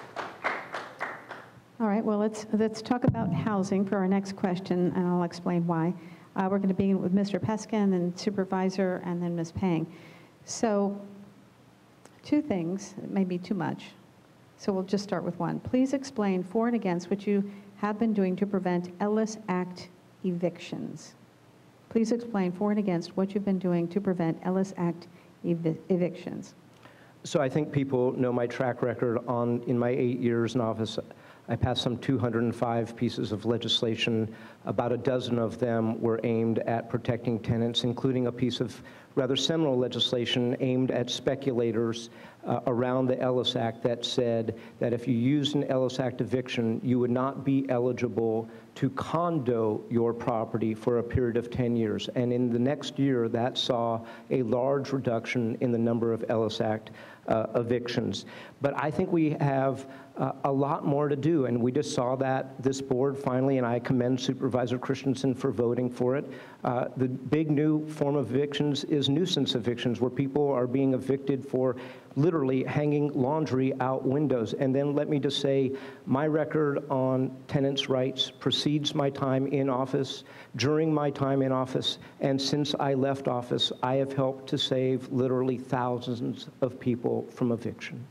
All right, well, let's talk about housing for our next question, and I'll explain why. We're going to begin with Mr. Peskin, and Supervisor, and then Ms. Pang. So, two things, it may be too much, so we'll just start with one. Please explain for and against what you have been doing to prevent Ellis Act evictions. Please explain for and against what you've been doing to prevent Ellis Act evictions. So I think people know my track record in my 8 years in office. I passed some 205 pieces of legislation. About a dozen of them were aimed at protecting tenants, including a piece of rather seminal legislation aimed at speculators around the Ellis Act that said that if you used an Ellis Act eviction, you would not be eligible to condo your property for a period of 10 years. And in the next year, that saw a large reduction in the number of Ellis Act evictions. But I think we have a lot more to do, and we just saw that this board finally, and I commend Supervisor Christensen for voting for it. The big new form of evictions is nuisance evictions, where people are being evicted for literally hanging laundry out windows. And then let me just say, my record on tenants' rights precedes my time in office, during my time in office, and since I left office, I have helped to save literally thousands of people from eviction.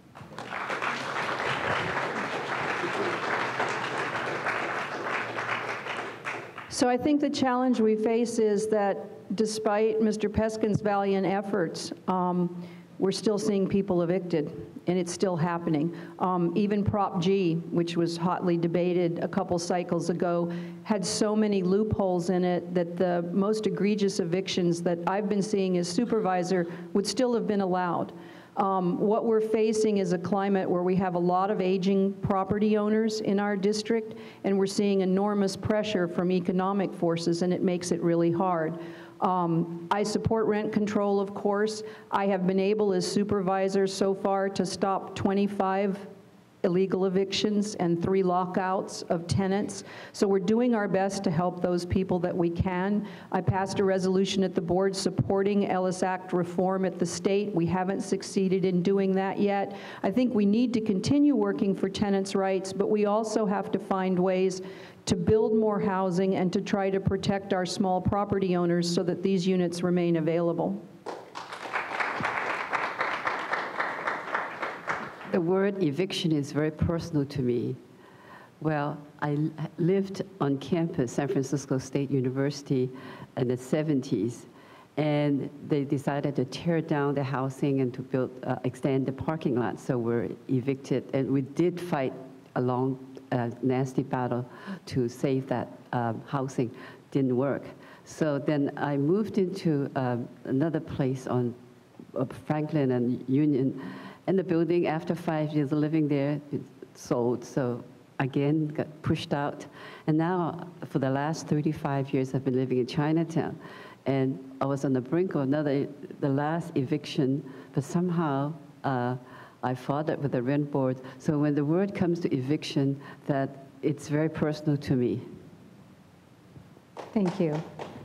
So I think the challenge we face is that despite Mr. Peskin's valiant efforts, we're still seeing people evicted, and it's still happening. Even Prop G, which was hotly debated a couple cycles ago, had so many loopholes in it that the most egregious evictions that I've been seeing as supervisor would still have been allowed. What we're facing is a climate where we have a lot of aging property owners in our district, and we're seeing enormous pressure from economic forces, and it makes it really hard. I support rent control, of course. I have been able as supervisor so far to stop 25 illegal evictions and 3 lockouts of tenants. So we're doing our best to help those people that we can. I passed a resolution at the board supporting Ellis Act reform at the state. We haven't succeeded in doing that yet. I think we need to continue working for tenants' rights, but we also have to find ways to build more housing and to try to protect our small property owners so that these units remain available. The word eviction is very personal to me. Well, I lived on campus, San Francisco State University, in the 70s, and they decided to tear down the housing and to build, extend the parking lot, so we're evicted. And we did fight a long, nasty battle to save that housing. Didn't work. So then I moved into another place on Franklin and Union. And the building, after 5 years of living there, it sold. So again, got pushed out. And now, for the last 35 years, I've been living in Chinatown. And I was on the brink of the last eviction, but somehow I fought it with the rent board. So when the word comes to eviction, that it's very personal to me. Thank you.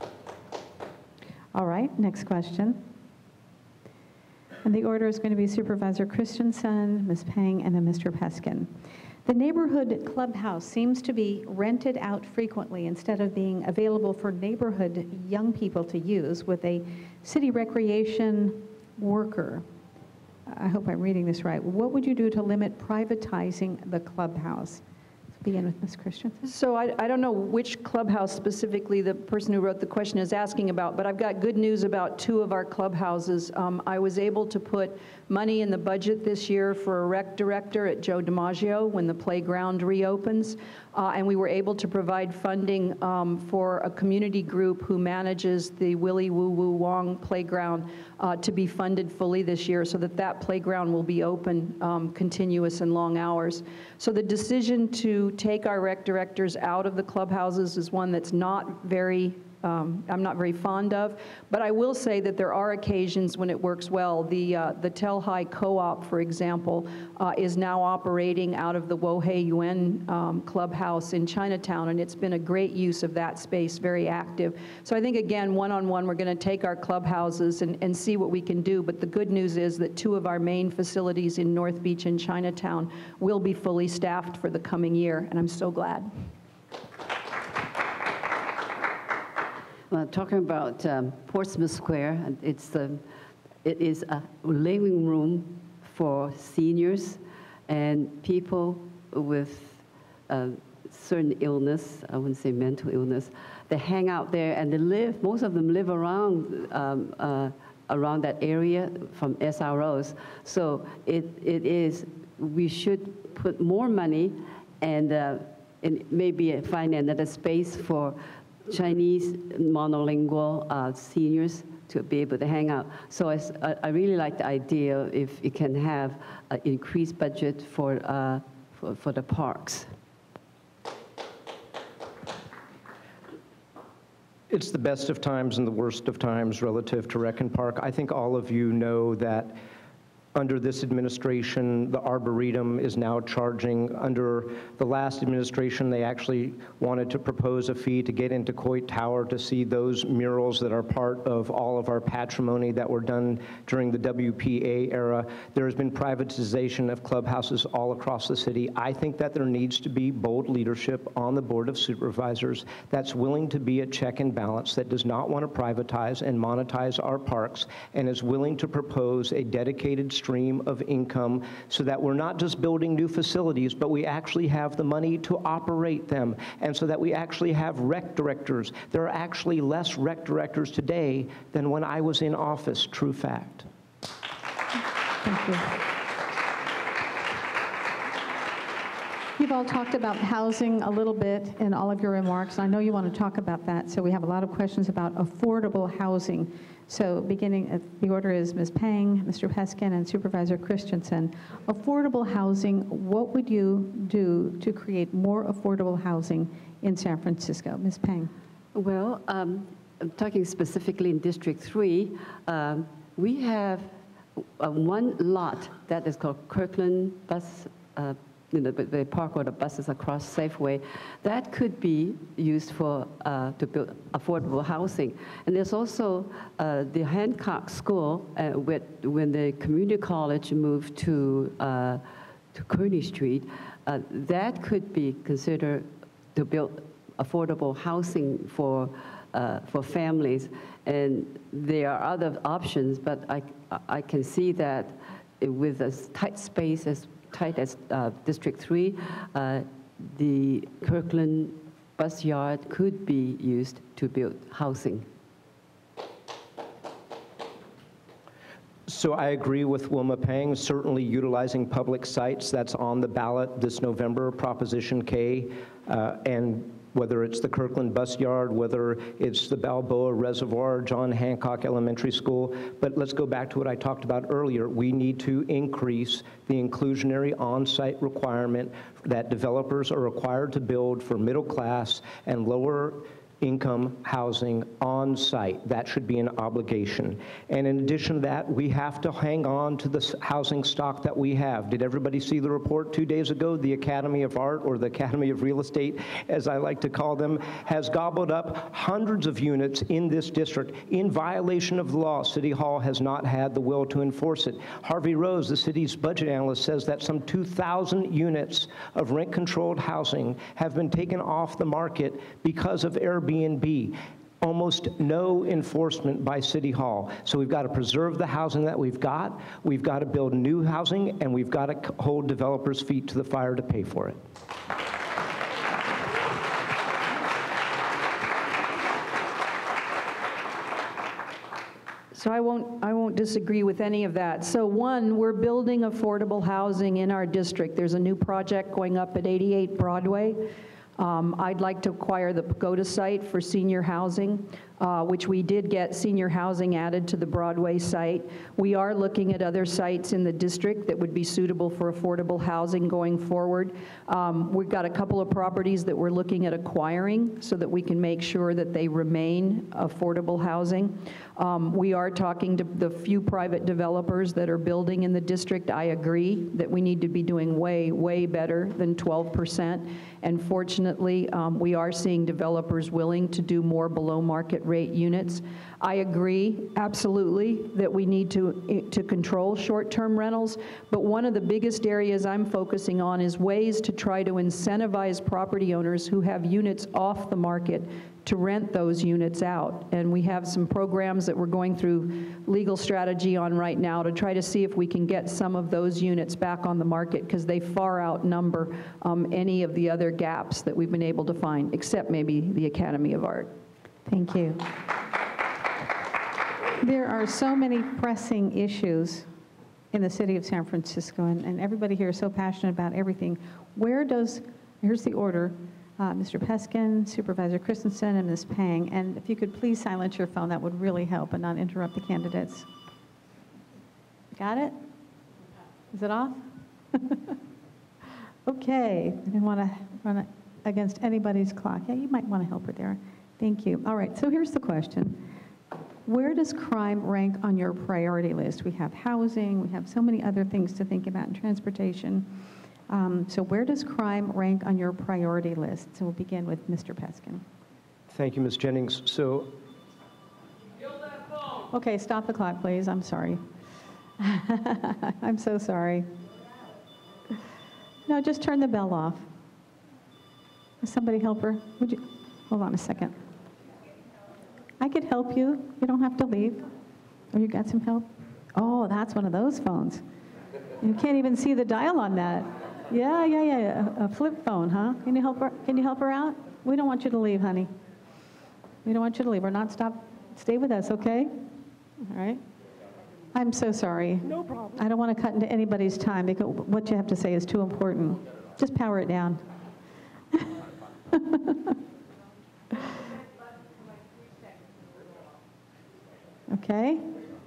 All right, next question. And the order is going to be Supervisor Christensen, Ms. Pang, and then Mr. Peskin. The neighborhood clubhouse seems to be rented out frequently instead of being available for neighborhood young people to use with a city recreation worker. I hope I'm reading this right. What would you do to limit privatizing the clubhouse? Let's begin with Ms. Christensen. So I don't know which clubhouse specifically the person who wrote the question is asking about, but I've got good news about 2 of our clubhouses. I was able to put money in the budget this year for a rec director at Joe DiMaggio when the playground reopens, and we were able to provide funding for a community group who manages the Willy Woo Woo Wong playground to be funded fully this year so that that playground will be open continuous and long hours. So the decision to take our rec directors out of the clubhouses is one that's not very I'm not very fond of, but I will say that there are occasions when it works well. The Telhai Co-op, for example, is now operating out of the Wohei Yuan clubhouse in Chinatown, and it's been a great use of that space, very active. So I think, again, one-on-one, we're going to take our clubhouses and see what we can do, but the good news is that 2 of our main facilities in North Beach and Chinatown will be fully staffed for the coming year, and I'm so glad. Well, talking about Portsmouth Square, it is a living room for seniors and people with certain illness, I wouldn't say mental illness. They hang out there and they live, most of them live around that area from SROs. So we should put more money and maybe find another space for Chinese monolingual seniors to be able to hang out. So I really like the idea if you can have an increased budget for the parks. It's the best of times and the worst of times relative to Rec and Park. I think all of you know that under this administration, the Arboretum is now charging. Under the last administration, they actually wanted to propose a fee to get into Coit Tower to see those murals that are part of all of our patrimony that were done during the WPA era. There has been privatization of clubhouses all across the city. I think that there needs to be bold leadership on the Board of Supervisors that's willing to be a check and balance, that does not want to privatize and monetize our parks, and is willing to propose a dedicated stream of income so that we're not just building new facilities, but we actually have the money to operate them, and so that we actually have rec directors. There are actually less rec directors today than when I was in office, true fact. Thank you. You've all talked about housing a little bit in all of your remarks. I know you want to talk about that, so we have a lot of questions about affordable housing. So beginning, the order is Ms. Pang, Mr. Peskin, and Supervisor Christensen. Affordable housing, what would you do to create more affordable housing in San Francisco? Ms. Pang. Well, I'm talking specifically in District 3. We have one lot that is called Kirkland Bus they park all the buses across Safeway. That could be used for to build affordable housing. And there's also the Hancock School, when the community college moved to Kearney Street, that could be considered to build affordable housing for families. And there are other options, but I can see that with a tight space as tight as District 3, the Kirkland bus yard could be used to build housing. So I agree with Wilma Pang, certainly utilizing public sites. That's on the ballot this November, Proposition K, and whether it's the Kirkland bus yard, whether it's the Balboa Reservoir, John Hancock Elementary School. But let's go back to what I talked about earlier. We need to increase the inclusionary on-site requirement that developers are required to build for middle class and lower income housing on site. That should be an obligation. And in addition to that, we have to hang on to the housing stock that we have. Did everybody see the report 2 days ago? The Academy of Art, or the Academy of Real Estate, as I like to call them, has gobbled up hundreds of units in this district in violation of the law. City Hall has not had the will to enforce it. Harvey Rose, the city's budget analyst, says that some 2,000 units of rent-controlled housing have been taken off the market because of Airbnb. Almost no enforcement by City Hall. So we've got to preserve the housing that we've got to build new housing, and we've got to hold developers' feet to the fire to pay for it. So I won't disagree with any of that. So one, we're building affordable housing in our district. There's a new project going up at 88 Broadway. I'd like to acquire the Pagoda site for senior housing, which we did get senior housing added to the Broadway site. We are looking at other sites in the district that would be suitable for affordable housing going forward. We've got a couple of properties that we're looking at acquiring so that we can make sure that they remain affordable housing. We are talking to the few private developers that are building in the district. I agree that we need to be doing way, way better than 12%. And fortunately, we are seeing developers willing to do more below market rate units. I agree, absolutely, that we need to control short-term rentals, but one of the biggest areas I'm focusing on is ways to try to incentivize property owners who have units off the market to rent those units out. And we have some programs that we're going through legal strategy on right now to try to see if we can get some of those units back on the market, because they far outnumber any of the other gaps that we've been able to find, except maybe the Academy of Art. Thank you. There are so many pressing issues in the city of San Francisco, and everybody here is so passionate about everything. Here's the order, Mr. Peskin, Supervisor Christensen, and Ms. Pang, and if you could please silence your phone, that would really help and not interrupt the candidates. Got it? Is it off? Okay, I didn't want to run against anybody's clock. Yeah, you might want to help her there. Thank you. All right, so here's the question. Where does crime rank on your priority list? We have housing, we have so many other things to think about in transportation. So where does crime rank on your priority list? So we'll begin with Mr. Peskin. Thank you, Ms. Jennings. So, okay, stop the clock, please. I'm sorry. I'm so sorry. No, just turn the bell off. Does somebody help her? Would you? Hold on a second. I could help you. You don't have to leave. Oh, you got some help? Oh, that's one of those phones. You can't even see the dial on that. Yeah. A flip phone, huh? Can you help her? Can you help her out? We don't want you to leave, honey. We don't want you to leave. We're not stopped. Stay with us, okay? All right. I'm so sorry. No problem. I don't want to cut into anybody's time because what you have to say is too important. Just power it down. Okay.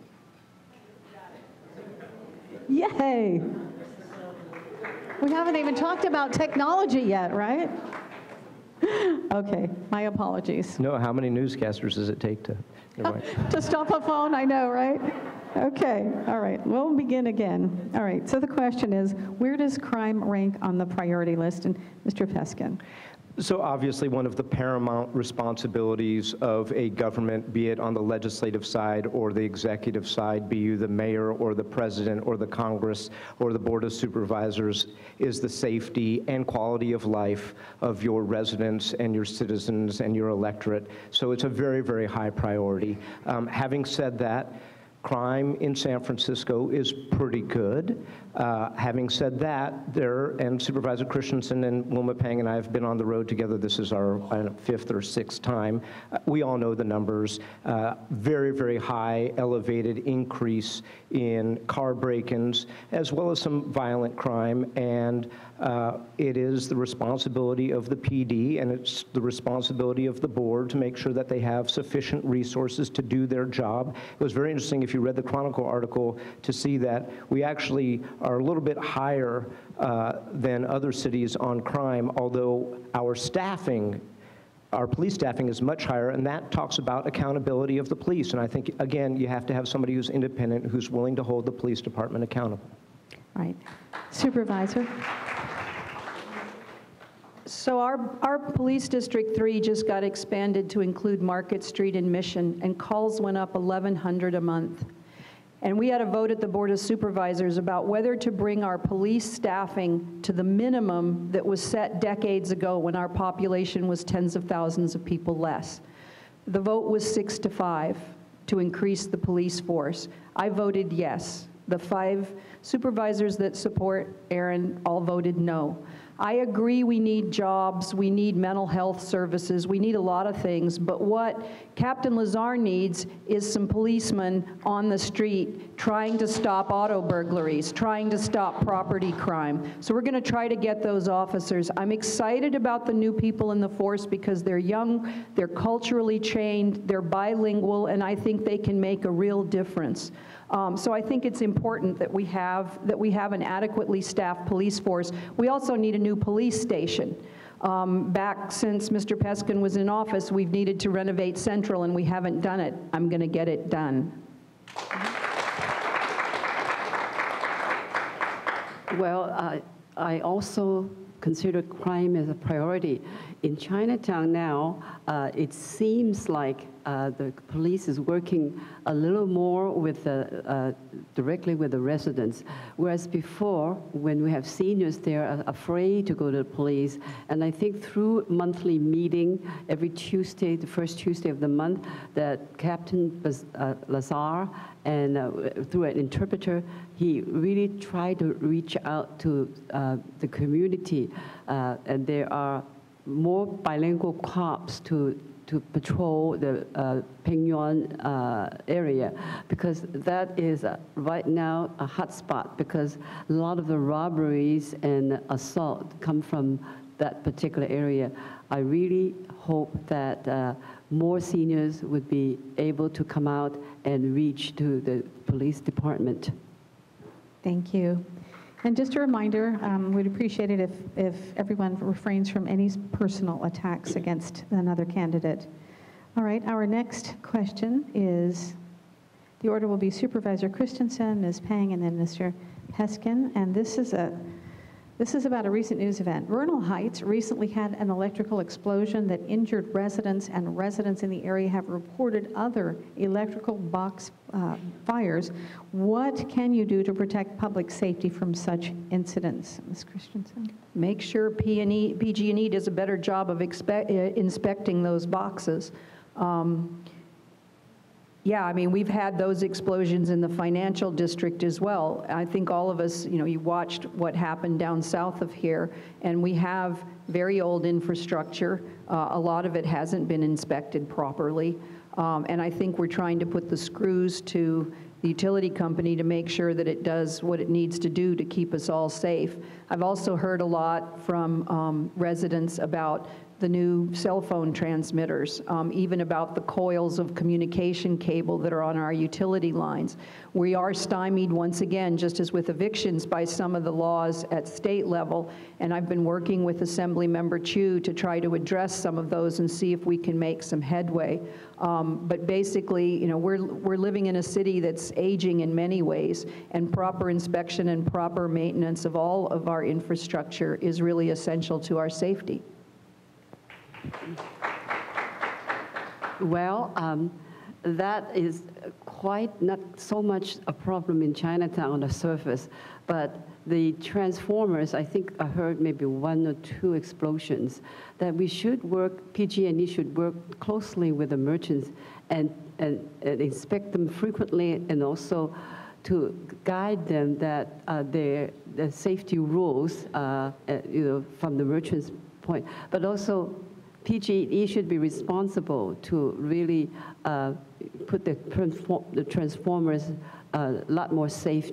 Yay. We haven't even talked about technology yet, right? Okay, my apologies. no, how many newscasters does it take to? To stop a phone, I know, right? Okay, all right, we'll begin again. All right, so the question is, where does crime rank on the priority list? And Mr. Peskin. So obviously, one of the paramount responsibilities of a government, be it on the legislative side or the executive side, be you the mayor or the president or the Congress or the Board of Supervisors, is the safety and quality of life of your residents and your citizens and your electorate. So it's a very, very high priority. Having said that, crime in San Francisco is pretty good. Having said that, and Supervisor Christensen and Wilma Pang and I have been on the road together. This is our 5th or 6th time. We all know the numbers. Very, very high, elevated increase in car break-ins, as well as some violent crime. And it is the responsibility of the PD, and it's the responsibility of the board to make sure that they have sufficient resources to do their job. It was very interesting, if you read the Chronicle article, to see that we actually are a little bit higher than other cities on crime, although our staffing, our police staffing is much higher, and that talks about accountability of the police. And I think, again, you have to have somebody who's independent, who's willing to hold the police department accountable. All right. Supervisor? So our Police District 3 just got expanded to include Market Street and Mission, and calls went up 1,100 a month. And we had a vote at the Board of Supervisors about whether to bring our police staffing to the minimum that was set decades ago when our population was tens of thousands of people less. The vote was 6-5 to increase the police force. I voted yes. The 5 supervisors that support Aaron all voted no. I agree we need jobs, we need mental health services, we need a lot of things, but what Captain Lazar needs is some policemen on the street trying to stop auto burglaries, trying to stop property crime. So we're going to try to get those officers. I'm excited about the new people in the force because they're young, they're culturally trained, they're bilingual, and I think they can make a real difference. So I think it's important that we have an adequately staffed police force. We also need a new police station. Back since Mr. Peskin was in office, we've needed to renovate Central, and we haven't done it. I'm going to get it done. Well, I also consider crime as a priority. In Chinatown now, it seems like the police is working a little more with directly with the residents, whereas before, when we have seniors, they're afraid to go to the police. And I think through monthly meeting every Tuesday, the first Tuesday of the month, that Captain Lazar and through an interpreter, he really tried to reach out to the community, and there are more bilingual cops to patrol the Pingyuan area, because that is right now a hot spot, because a lot of the robberies and assault come from that particular area. I really hope that more seniors would be able to come out and reach to the police department. Thank you. And just a reminder, we'd appreciate it if everyone refrains from any personal attacks against another candidate. All right, our next question is, the order will be Supervisor Christensen, Ms. Pang, and then Mr. Peskin. And this is about a recent news event. Vernal Heights recently had an electrical explosion that injured residents, and residents in the area have reported other electrical box fires. What can you do to protect public safety from such incidents, Ms. Christensen? Make sure PG&E does a better job of inspecting those boxes. Yeah, I mean, we've had those explosions in the financial district as well. I think all of us, you watched what happened down south of here, and we have very old infrastructure. A lot of it hasn't been inspected properly, and I think we're trying to put the screws to the utility company to make sure that it does what it needs to do to keep us all safe. I've also heard a lot from residents about the new cell phone transmitters, even about the coils of communication cable that are on our utility lines. We are stymied once again, just as with evictions, by some of the laws at state level, and I've been working with Assemblymember Chu to try to address some of those and see if we can make some headway. But basically, you know, we're living in a city that's aging in many ways, and proper inspection and proper maintenance of all of our infrastructure is really essential to our safety. Well, that is quite not so much a problem in Chinatown on the surface, but the transformers, I think I heard maybe 1 or 2 explosions, that we should work, PG&E should work closely with the merchants and inspect them frequently, and also to guide them that the safety rules, you know, from the merchant's point, but also PG&E should be responsible to really put the transformers a lot more safe.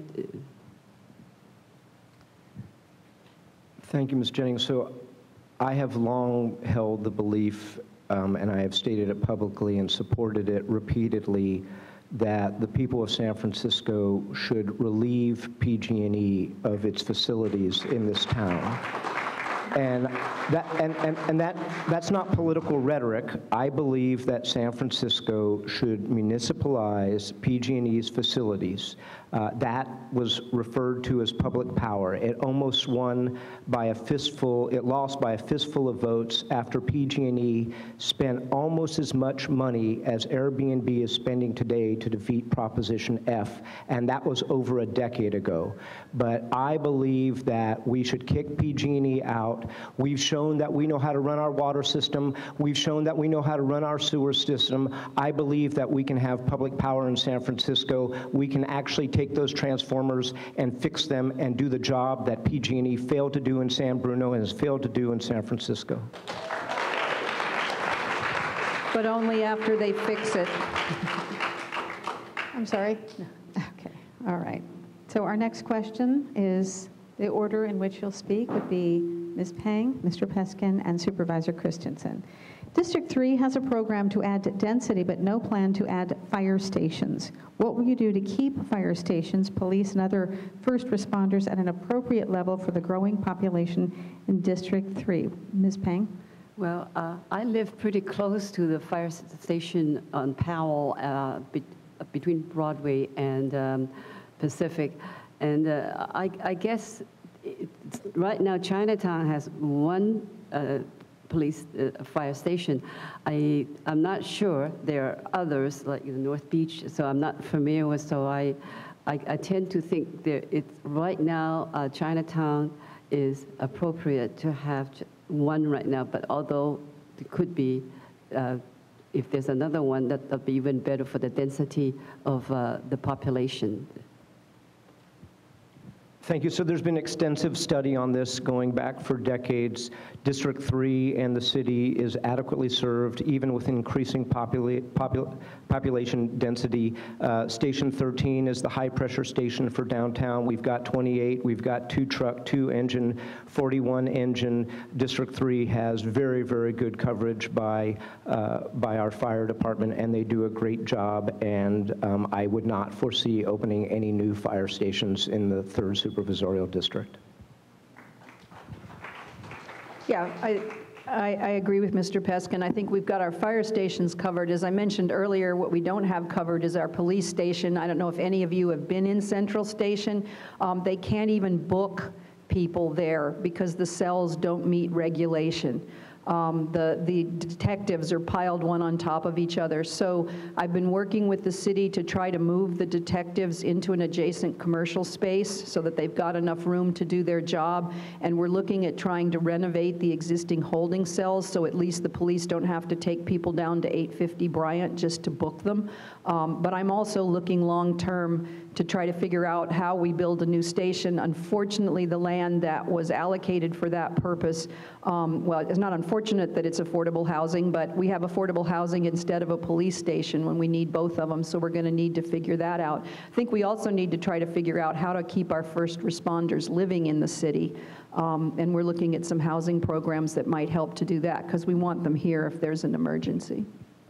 Thank you, Ms. Jennings. So I have long held the belief, and I have stated it publicly and supported it repeatedly, that the people of San Francisco should relieve PG&E of its facilities in this town. And that's not political rhetoric. I believe that San Francisco should municipalize PG&E's facilities. That was referred to as public power. It almost won by a fistful, it lost by a fistful of votes after PG&E spent almost as much money as Airbnb is spending today to defeat Proposition F, and that was over a decade ago. But I believe that we should kick PG&E out. We've shown that we know how to run our water system. We've shown that we know how to run our sewer system. I believe that we can have public power in San Francisco. We can actually take those transformers and fix them and do the job that PG&E failed to do in San Bruno and has failed to do in San Francisco. But only after they fix it. I'm sorry? No. Okay, all right. So our next question is, the order in which you'll speak would be Ms. Pang, Mr. Peskin, and Supervisor Christensen. District 3 has a program to add density, but no plan to add fire stations. What will you do to keep fire stations, police, and other first responders at an appropriate level for the growing population in District 3? Ms. Pang? Well, I live pretty close to the fire station on Powell, between Broadway and Pacific. And I guess right now Chinatown has one police fire station. I'm not sure there are others like North Beach, so I'm not familiar with. So I tend to think that right now Chinatown is appropriate to have one right now. But although it could be, if there's another one, that'll be even better for the density of the population. Thank you. So there's been extensive study on this going back for decades. District 3 and the city is adequately served, even with increasing population density. Station 13 is the high-pressure station for downtown. We've got 28. We've got 2-truck, 2-engine, 41-engine. District 3 has very, very good coverage by our fire department, and they do a great job. And I would not foresee opening any new fire stations in the 3rd Supervisorial District. Yeah, I agree with Mr. Peskin. I think we've got our fire stations covered. As I mentioned earlier, what we don't have covered is our police station. I don't know if any of you have been in Central Station. They can't even book people there because the cells don't meet regulation. The detectives are piled one on top of each other. So I've been working with the city to try to move the detectives into an adjacent commercial space so that they've got enough room to do their job. And we're looking at trying to renovate the existing holding cells so at least the police don't have to take people down to 850 Bryant just to book them. But I'm also looking long-term to try to figure out how we build a new station. Unfortunately, the land that was allocated for that purpose, well, it's not unfortunate that it's affordable housing, but we have affordable housing instead of a police station when we need both of them, so we're going to need to figure that out. I think we also need to try to figure out how to keep our first responders living in the city, and we're looking at some housing programs that might help to do that, because we want them here if there's an emergency.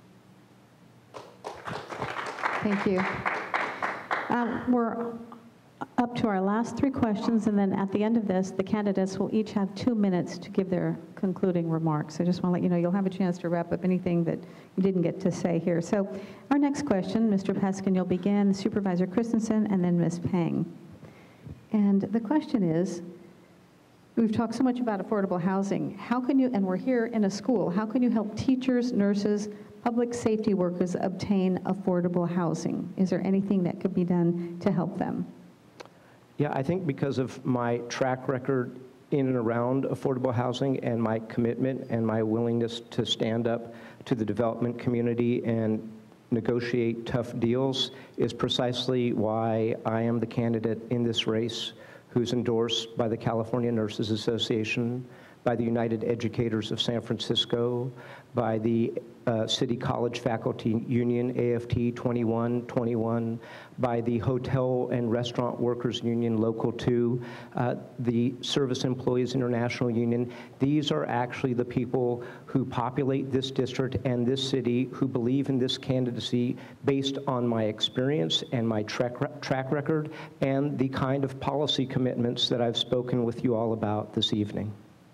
Thank you. We're up to our last three questions, and then at the end of this, the candidates will each have 2 minutes to give their concluding remarks. I just want to let you know you'll have a chance to wrap up anything that you didn't get to say here. So our next question, Mr. Peskin, you'll begin, Supervisor Christensen, and then Ms. Pang. And the question is, we've talked so much about affordable housing. How can you, and we're here in a school, how can you help teachers, nurses, public safety workers obtain affordable housing? Is there anything that could be done to help them? Yeah, I think because of my track record in and around affordable housing and my commitment and my willingness to stand up to the development community and negotiate tough deals is precisely why I am the candidate in this race who's endorsed by the California Nurses Association, by the United Educators of San Francisco, by the City College Faculty Union, AFT 2121, by the Hotel and Restaurant Workers Union, Local 2, the Service Employees International Union. These are actually the people who populate this district and this city who believe in this candidacy based on my experience and my track record and the kind of policy commitments that I've spoken with you all about this evening.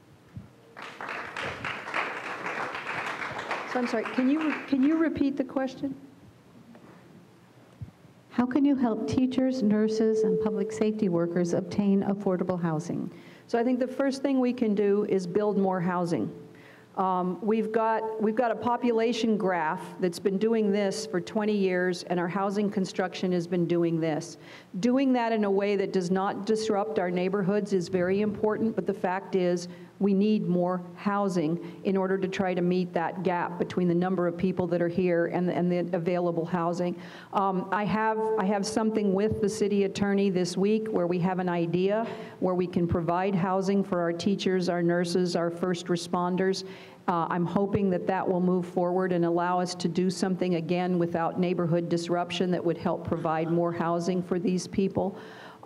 So I'm sorry, can you repeat the question? How can you help teachers, nurses, and public safety workers obtain affordable housing? So I think the first thing we can do is build more housing. We've got a population graph that's been doing this for 20 years, and our housing construction has been doing this. Doing that in a way that does not disrupt our neighborhoods is very important, but the fact is we need more housing in order to try to meet that gap between the number of people that are here and the available housing. I have something with the city attorney this week where we have an idea where we can provide housing for our teachers, our nurses, our first responders. I'm hoping that that will move forward and allow us to do something again without neighborhood disruption that would help provide more housing for these people.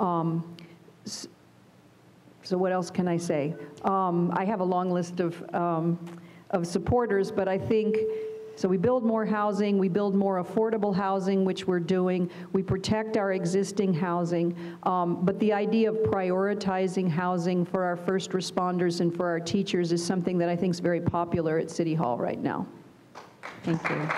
So what else can I say? I have a long list of supporters, but I think, so we build more housing, we build more affordable housing, which we're doing, we protect our existing housing, but the idea of prioritizing housing for our first responders and for our teachers is something that I think is very popular at City Hall right now. Thank you.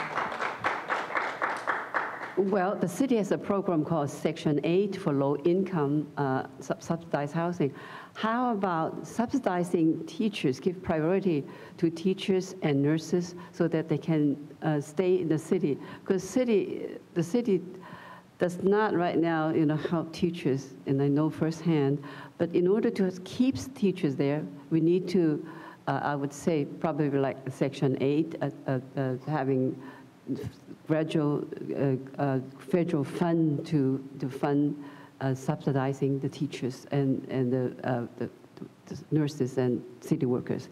Well, the city has a program called Section 8 for low-income subsidized housing. How about subsidizing teachers, give priority to teachers and nurses so that they can stay in the city? Because the city does not right now, help teachers, and I know firsthand, but in order to keep teachers there, we need to, I would say, probably like Section 8, having gradual federal fund to fund subsidizing the teachers and the nurses and city workers.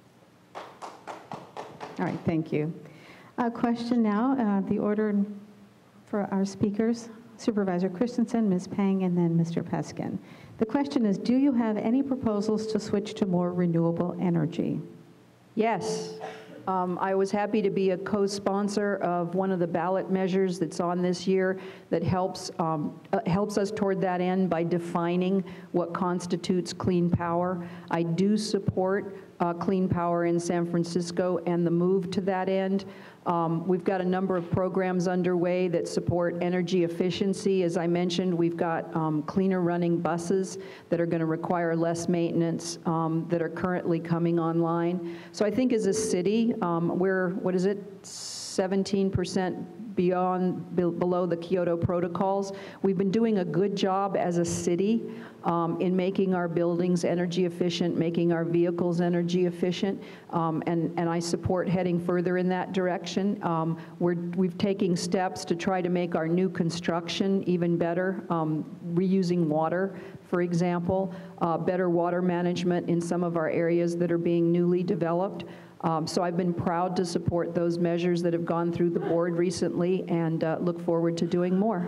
All right, thank you. A question now, the order for our speakers, Supervisor Christensen, Ms. Pang, and then Mr. Peskin. The question is, do you have any proposals to switch to more renewable energy? Yes. I was happy to be a co-sponsor of one of the ballot measures that's on this year that helps us toward that end by defining what constitutes clean power. I do support clean power in San Francisco and the move to that end. We've got a number of programs underway that support energy efficiency. As I mentioned, we've got cleaner running buses that are going to require less maintenance that are currently coming online. So I think as a city, we're, 6 17% below the Kyoto protocols. We've been doing a good job as a city in making our buildings energy efficient, making our vehicles energy efficient, and I support heading further in that direction. We've taken steps to try to make our new construction even better, reusing water, for example, better water management in some of our areas that are being newly developed. So I've been proud to support those measures that have gone through the board recently and look forward to doing more.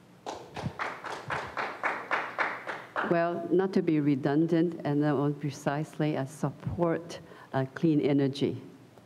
Well, not to be redundant, and more precisely, I support clean energy.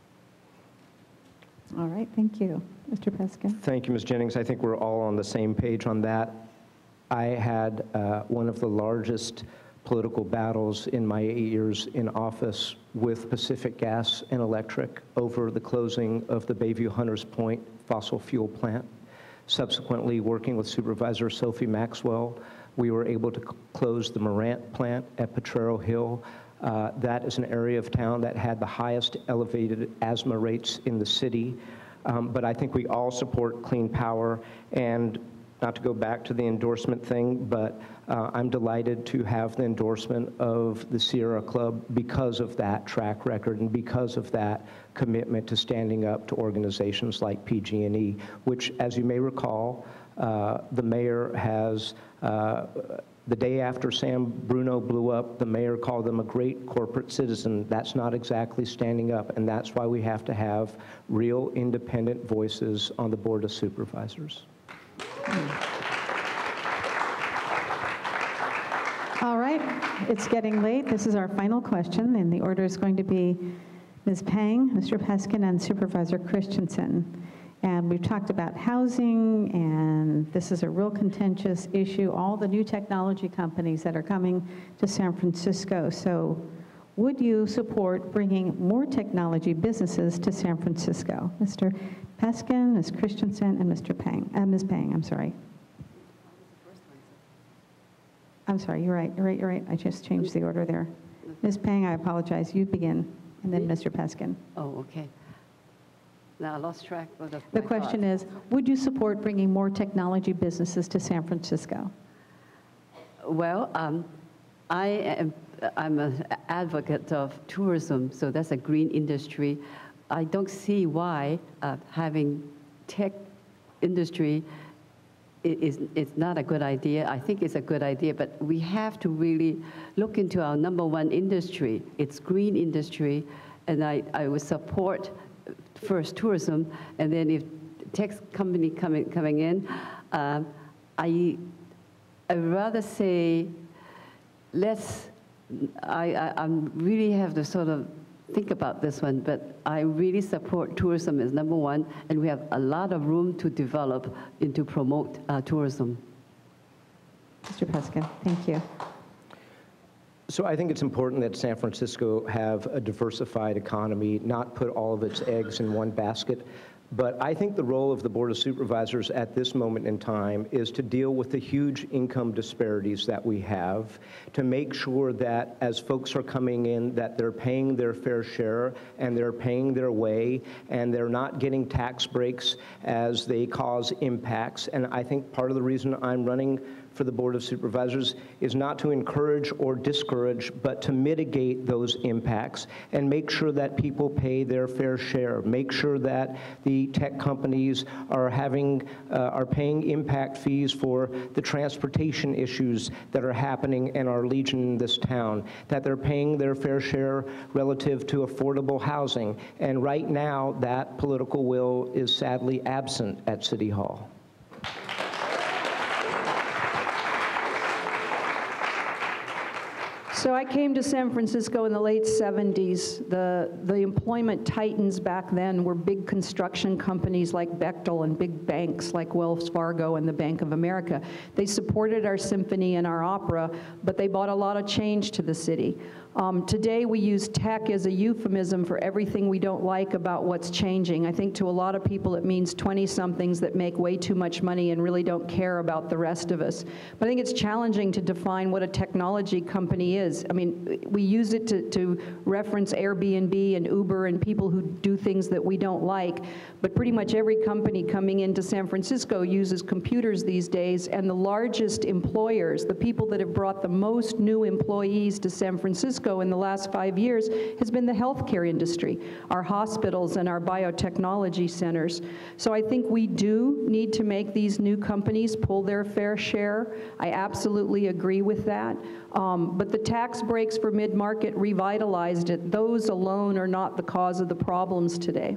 All right, thank you. Mr. Peskin? Thank you, Ms. Jennings. I think we're all on the same page on that. I had one of the largest political battles in my 8 years in office with Pacific Gas and Electric over the closing of the Bayview Hunters Point fossil fuel plant. Subsequently, working with Supervisor Sophie Maxwell, we were able to close the Morant plant at Potrero Hill. That is an area of town that had the highest elevated asthma rates in the city. But I think we all support clean power, and not to go back to the endorsement thing, but I'm delighted to have the endorsement of the Sierra Club because of that track record and because of that commitment to standing up to organizations like PG&E, which, as you may recall, the mayor has, the day after San Bruno blew up, the mayor called them a great corporate citizen. That's not exactly standing up, and that's why we have to have real independent voices on the Board of Supervisors. All right, it's getting late. This is our final question, and the order is going to be Ms. Pang, Mr. Peskin, and Supervisor Christensen. And we've talked about housing, and this is a real contentious issue, all the new technology companies that are coming to San Francisco. So would you support bringing more technology businesses to San Francisco? Mr. Peskin, Ms. Christensen, and Mr. Pang, Ms. Pang, I'm sorry. I'm sorry, you're right. I just changed the order there. Ms. Pang, I apologize. You begin, and then Mr. Peskin. Oh, okay. Now I lost track of The question is, would you support bringing more technology businesses to San Francisco? Well, I'm an advocate of tourism, so that's a green industry. I don't see why having tech industry is not a good idea. I think it's a good idea, but we have to really look into our #1 industry. It's green industry, and I would support first tourism, and then if tech company coming in, I'd rather say I really have to sort of think about this one, but I really support tourism as #1, and we have a lot of room to develop and to promote tourism. Mr. Peskin, thank you. So I think it's important that San Francisco have a diversified economy, not put all of its eggs in one basket. But I think the role of the Board of Supervisors at this moment in time is to deal with the huge income disparities that we have, to make sure that as folks are coming in, that they're paying their fair share and they're paying their way and they're not getting tax breaks as they cause impacts. And I think part of the reason I'm running for the Board of Supervisors is not to encourage or discourage, but to mitigate those impacts and make sure that people pay their fair share. Make sure that the tech companies are paying impact fees for the transportation issues that are happening in our legion in this town, that they're paying their fair share relative to affordable housing. And right now, that political will is sadly absent at City Hall. So I came to San Francisco in the late 70s. The employment titans back then were big construction companies like Bechtel and big banks like Wells Fargo and the Bank of America. They supported our symphony and our opera, but they brought a lot of change to the city. Today, we use tech as a euphemism for everything we don't like about what's changing. I think to a lot of people it means 20-somethings that make way too much money and really don't care about the rest of us. But I think it's challenging to define what a technology company is. I mean, we use it to reference Airbnb and Uber and people who do things that we don't like, but pretty much every company coming into San Francisco uses computers these days, and the largest employers, the people that have brought the most new employees to San Francisco in the last 5 years, has been the healthcare industry, our hospitals and our biotechnology centers. So I think we do need to make these new companies pull their fair share. I absolutely agree with that. But the tax breaks for mid-market revitalized it. Those alone are not the cause of the problems today.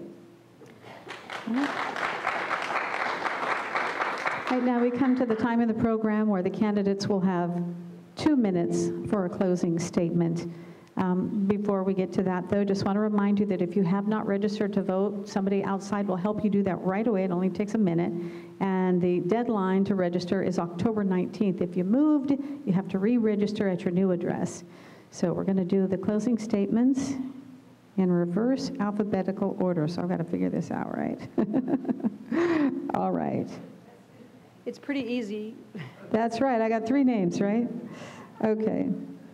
Right now, we come to the time of the program where the candidates will have 2 minutes for a closing statement. Before we get to that, though, just want to remind you that if you have not registered to vote, somebody outside will help you do that right away. It only takes a minute. And the deadline to register is October 19th. If you moved, you have to re-register at your new address. So we're going to do the closing statements in reverse alphabetical order. So I've got to figure this out, right? All right. It's pretty easy. That's right. I got 3 names, right? Okay.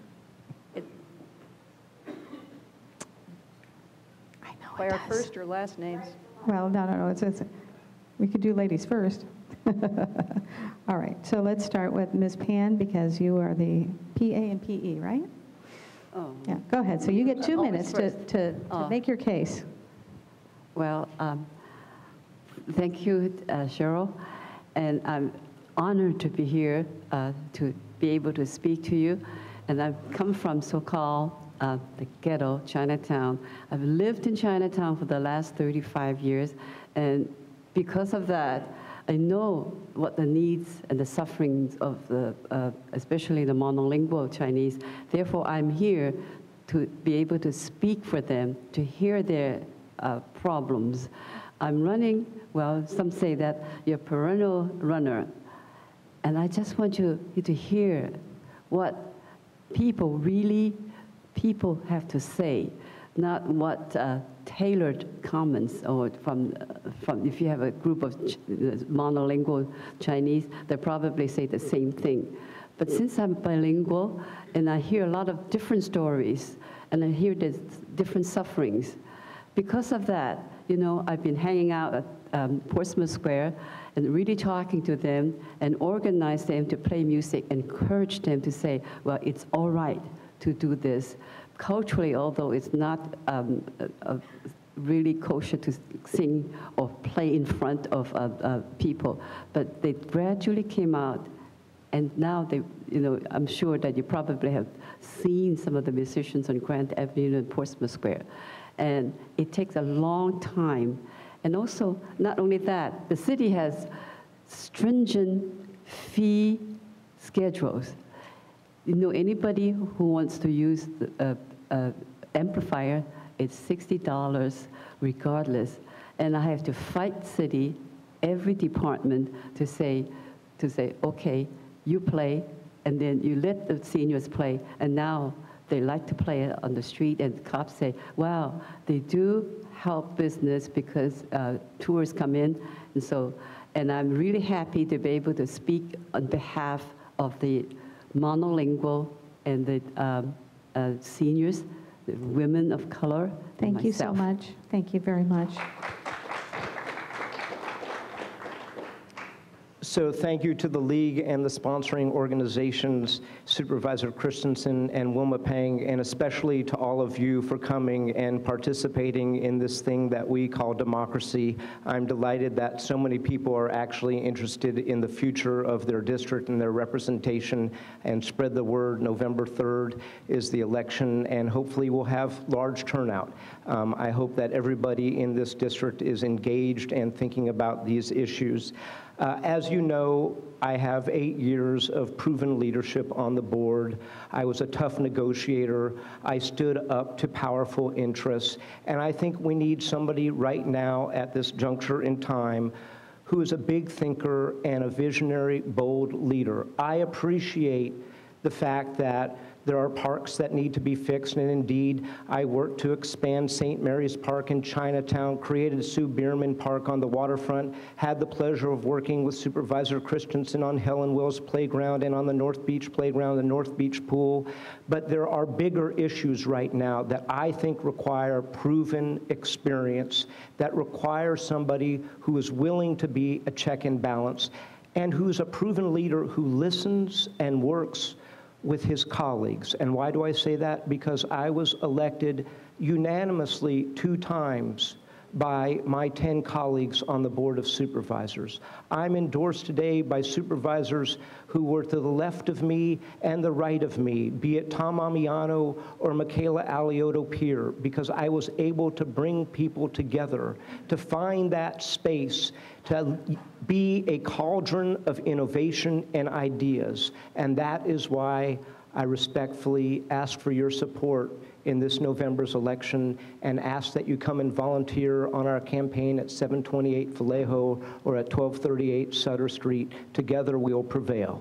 I know By it our does. first or last names. Well, no. It's we could do ladies first. All right. So let's start with Ms. Pan, because you are the PA and PE, right? Oh. Yeah. Go ahead. So you get 2 Always minutes first. to make your case. Well, thank you, Cheryl, and I'm honored to be here to be able to speak to you. And I've come from so-called the ghetto, Chinatown. I've lived in Chinatown for the last 35 years, and because of that, I know what the needs and the sufferings of the, especially the monolingual Chinese. Therefore, I'm here to be able to speak for them, to hear their problems. I'm running, well, some say that you're a perennial runner, and I just want you to hear what people have to say, not what tailored comments, or from if you have a group of monolingual Chinese, they probably say the same thing. But since I'm bilingual and I hear a lot of different stories and I hear the different sufferings, because of that, you know, I've been hanging out at Portsmouth Square and really talking to them and organize them to play music, encourage them to say, well, it's all right to do this. Culturally, although it's not really kosher to sing or play in front of people, but they gradually came out, and now they, you know, I'm sure that you probably have seen some of the musicians on Grant Avenue and Portsmouth Square. And it takes a long time. And also, not only that, the city has stringent fee schedules. You know, anybody who wants to use the amplifier, it's $60 regardless. And I have to fight city, every department, to say, okay, you play, and then you let the seniors play, and now they like to play it on the street, and the cops say, wow, they do help business because tourists come in, and I'm really happy to be able to speak on behalf of the monolingual and the seniors, the women of color. Thank you so much. Thank you very much. So thank you to the League and the sponsoring organizations, Supervisor Christensen and Wilma Pang, and especially to all of you for coming and participating in this thing that we call democracy. I'm delighted that so many people are actually interested in the future of their district and their representation, and spread the word. November 3rd is the election, and hopefully we'll have large turnout. I hope that everybody in this district is engaged and thinking about these issues. As you know, I have 8 years of proven leadership on the board. I was a tough negotiator. I stood up to powerful interests. And I think we need somebody right now at this juncture in time who is a big thinker and a visionary, bold leader. I appreciate the fact that there are parks that need to be fixed, and indeed, I worked to expand St. Mary's Park in Chinatown, created Sue Bierman Park on the waterfront, had the pleasure of working with Supervisor Christensen on Helen Wills Playground and on the North Beach Playground, the North Beach Pool. But there are bigger issues right now that I think require proven experience, that require somebody who is willing to be a check and balance, and who's a proven leader who listens and works with his colleagues. And why do I say that? Because I was elected unanimously 2 times by my 10 colleagues on the Board of Supervisors. I'm endorsed today by supervisors who were to the left of me and the right of me, be it Tom Amiano or Michaela Alioto-Peer, because I was able to bring people together to find that space to be a cauldron of innovation and ideas. And that is why I respectfully ask for your support in this November's election, and ask that you come and volunteer on our campaign at 728 Vallejo or at 1238 Sutter Street. Together we'll prevail.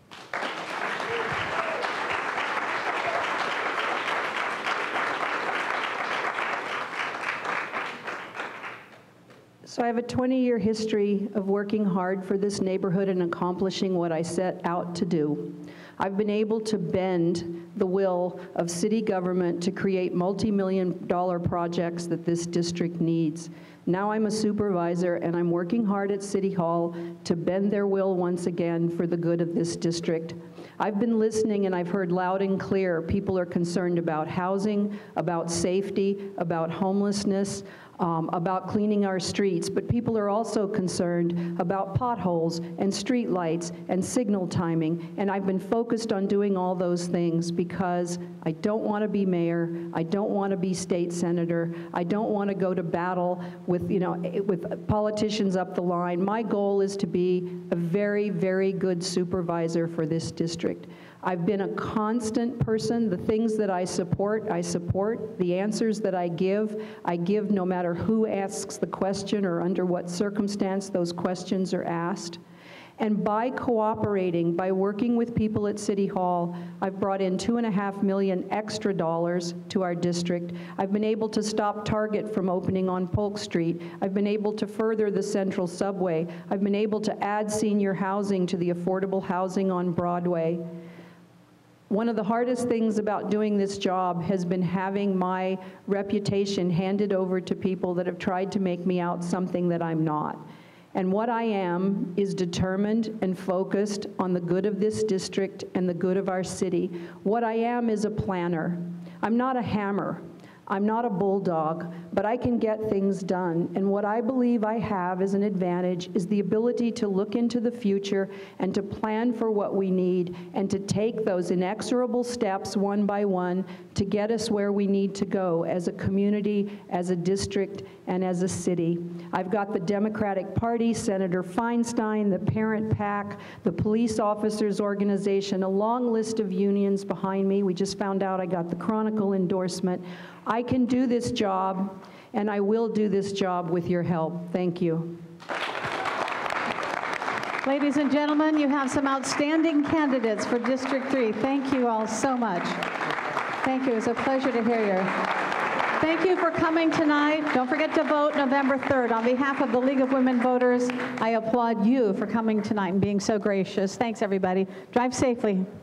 So I have a 20-year history of working hard for this neighborhood and accomplishing what I set out to do. I've been able to bend the will of city government to create multi-million-dollar projects that this district needs. Now I'm a supervisor, and I'm working hard at City Hall to bend their will once again for the good of this district. I've been listening, and I've heard loud and clear people are concerned about housing, about safety, about homelessness, about cleaning our streets, but people are also concerned about potholes and street lights and signal timing, and I've been focused on doing all those things because I don't want to be mayor, I don't want to be state senator, I don't want to go to battle with, with politicians up the line. My goal is to be a very, very good supervisor for this district. I've been a constant person. The things that I support, I support. The answers that I give no matter who asks the question or under what circumstance those questions are asked. And by cooperating, by working with people at City Hall, I've brought in $2.5 million extra dollars to our district. I've been able to stop Target from opening on Polk Street. I've been able to further the Central Subway. I've been able to add senior housing to the affordable housing on Broadway. One of the hardest things about doing this job has been having my reputation handed over to people that have tried to make me out something that I'm not. And what I am is determined and focused on the good of this district and the good of our city. What I am is a planner. I'm not a hammer. I'm not a bulldog, but I can get things done. And what I believe I have as an advantage is the ability to look into the future and to plan for what we need and to take those inexorable steps one by one to get us where we need to go as a community, as a district, and as a city. I've got the Democratic Party, Senator Feinstein, the Parent PAC, the Police Officers Organization, a long list of unions behind me. We just found out I got the Chronicle endorsement. I can do this job, and I will do this job with your help. Thank you. Ladies and gentlemen, you have some outstanding candidates for District 3. Thank you all so much. Thank you. It was a pleasure to hear you. Thank you for coming tonight. Don't forget to vote November 3rd. On behalf of the League of Women Voters, I applaud you for coming tonight and being so gracious. Thanks, everybody. Drive safely.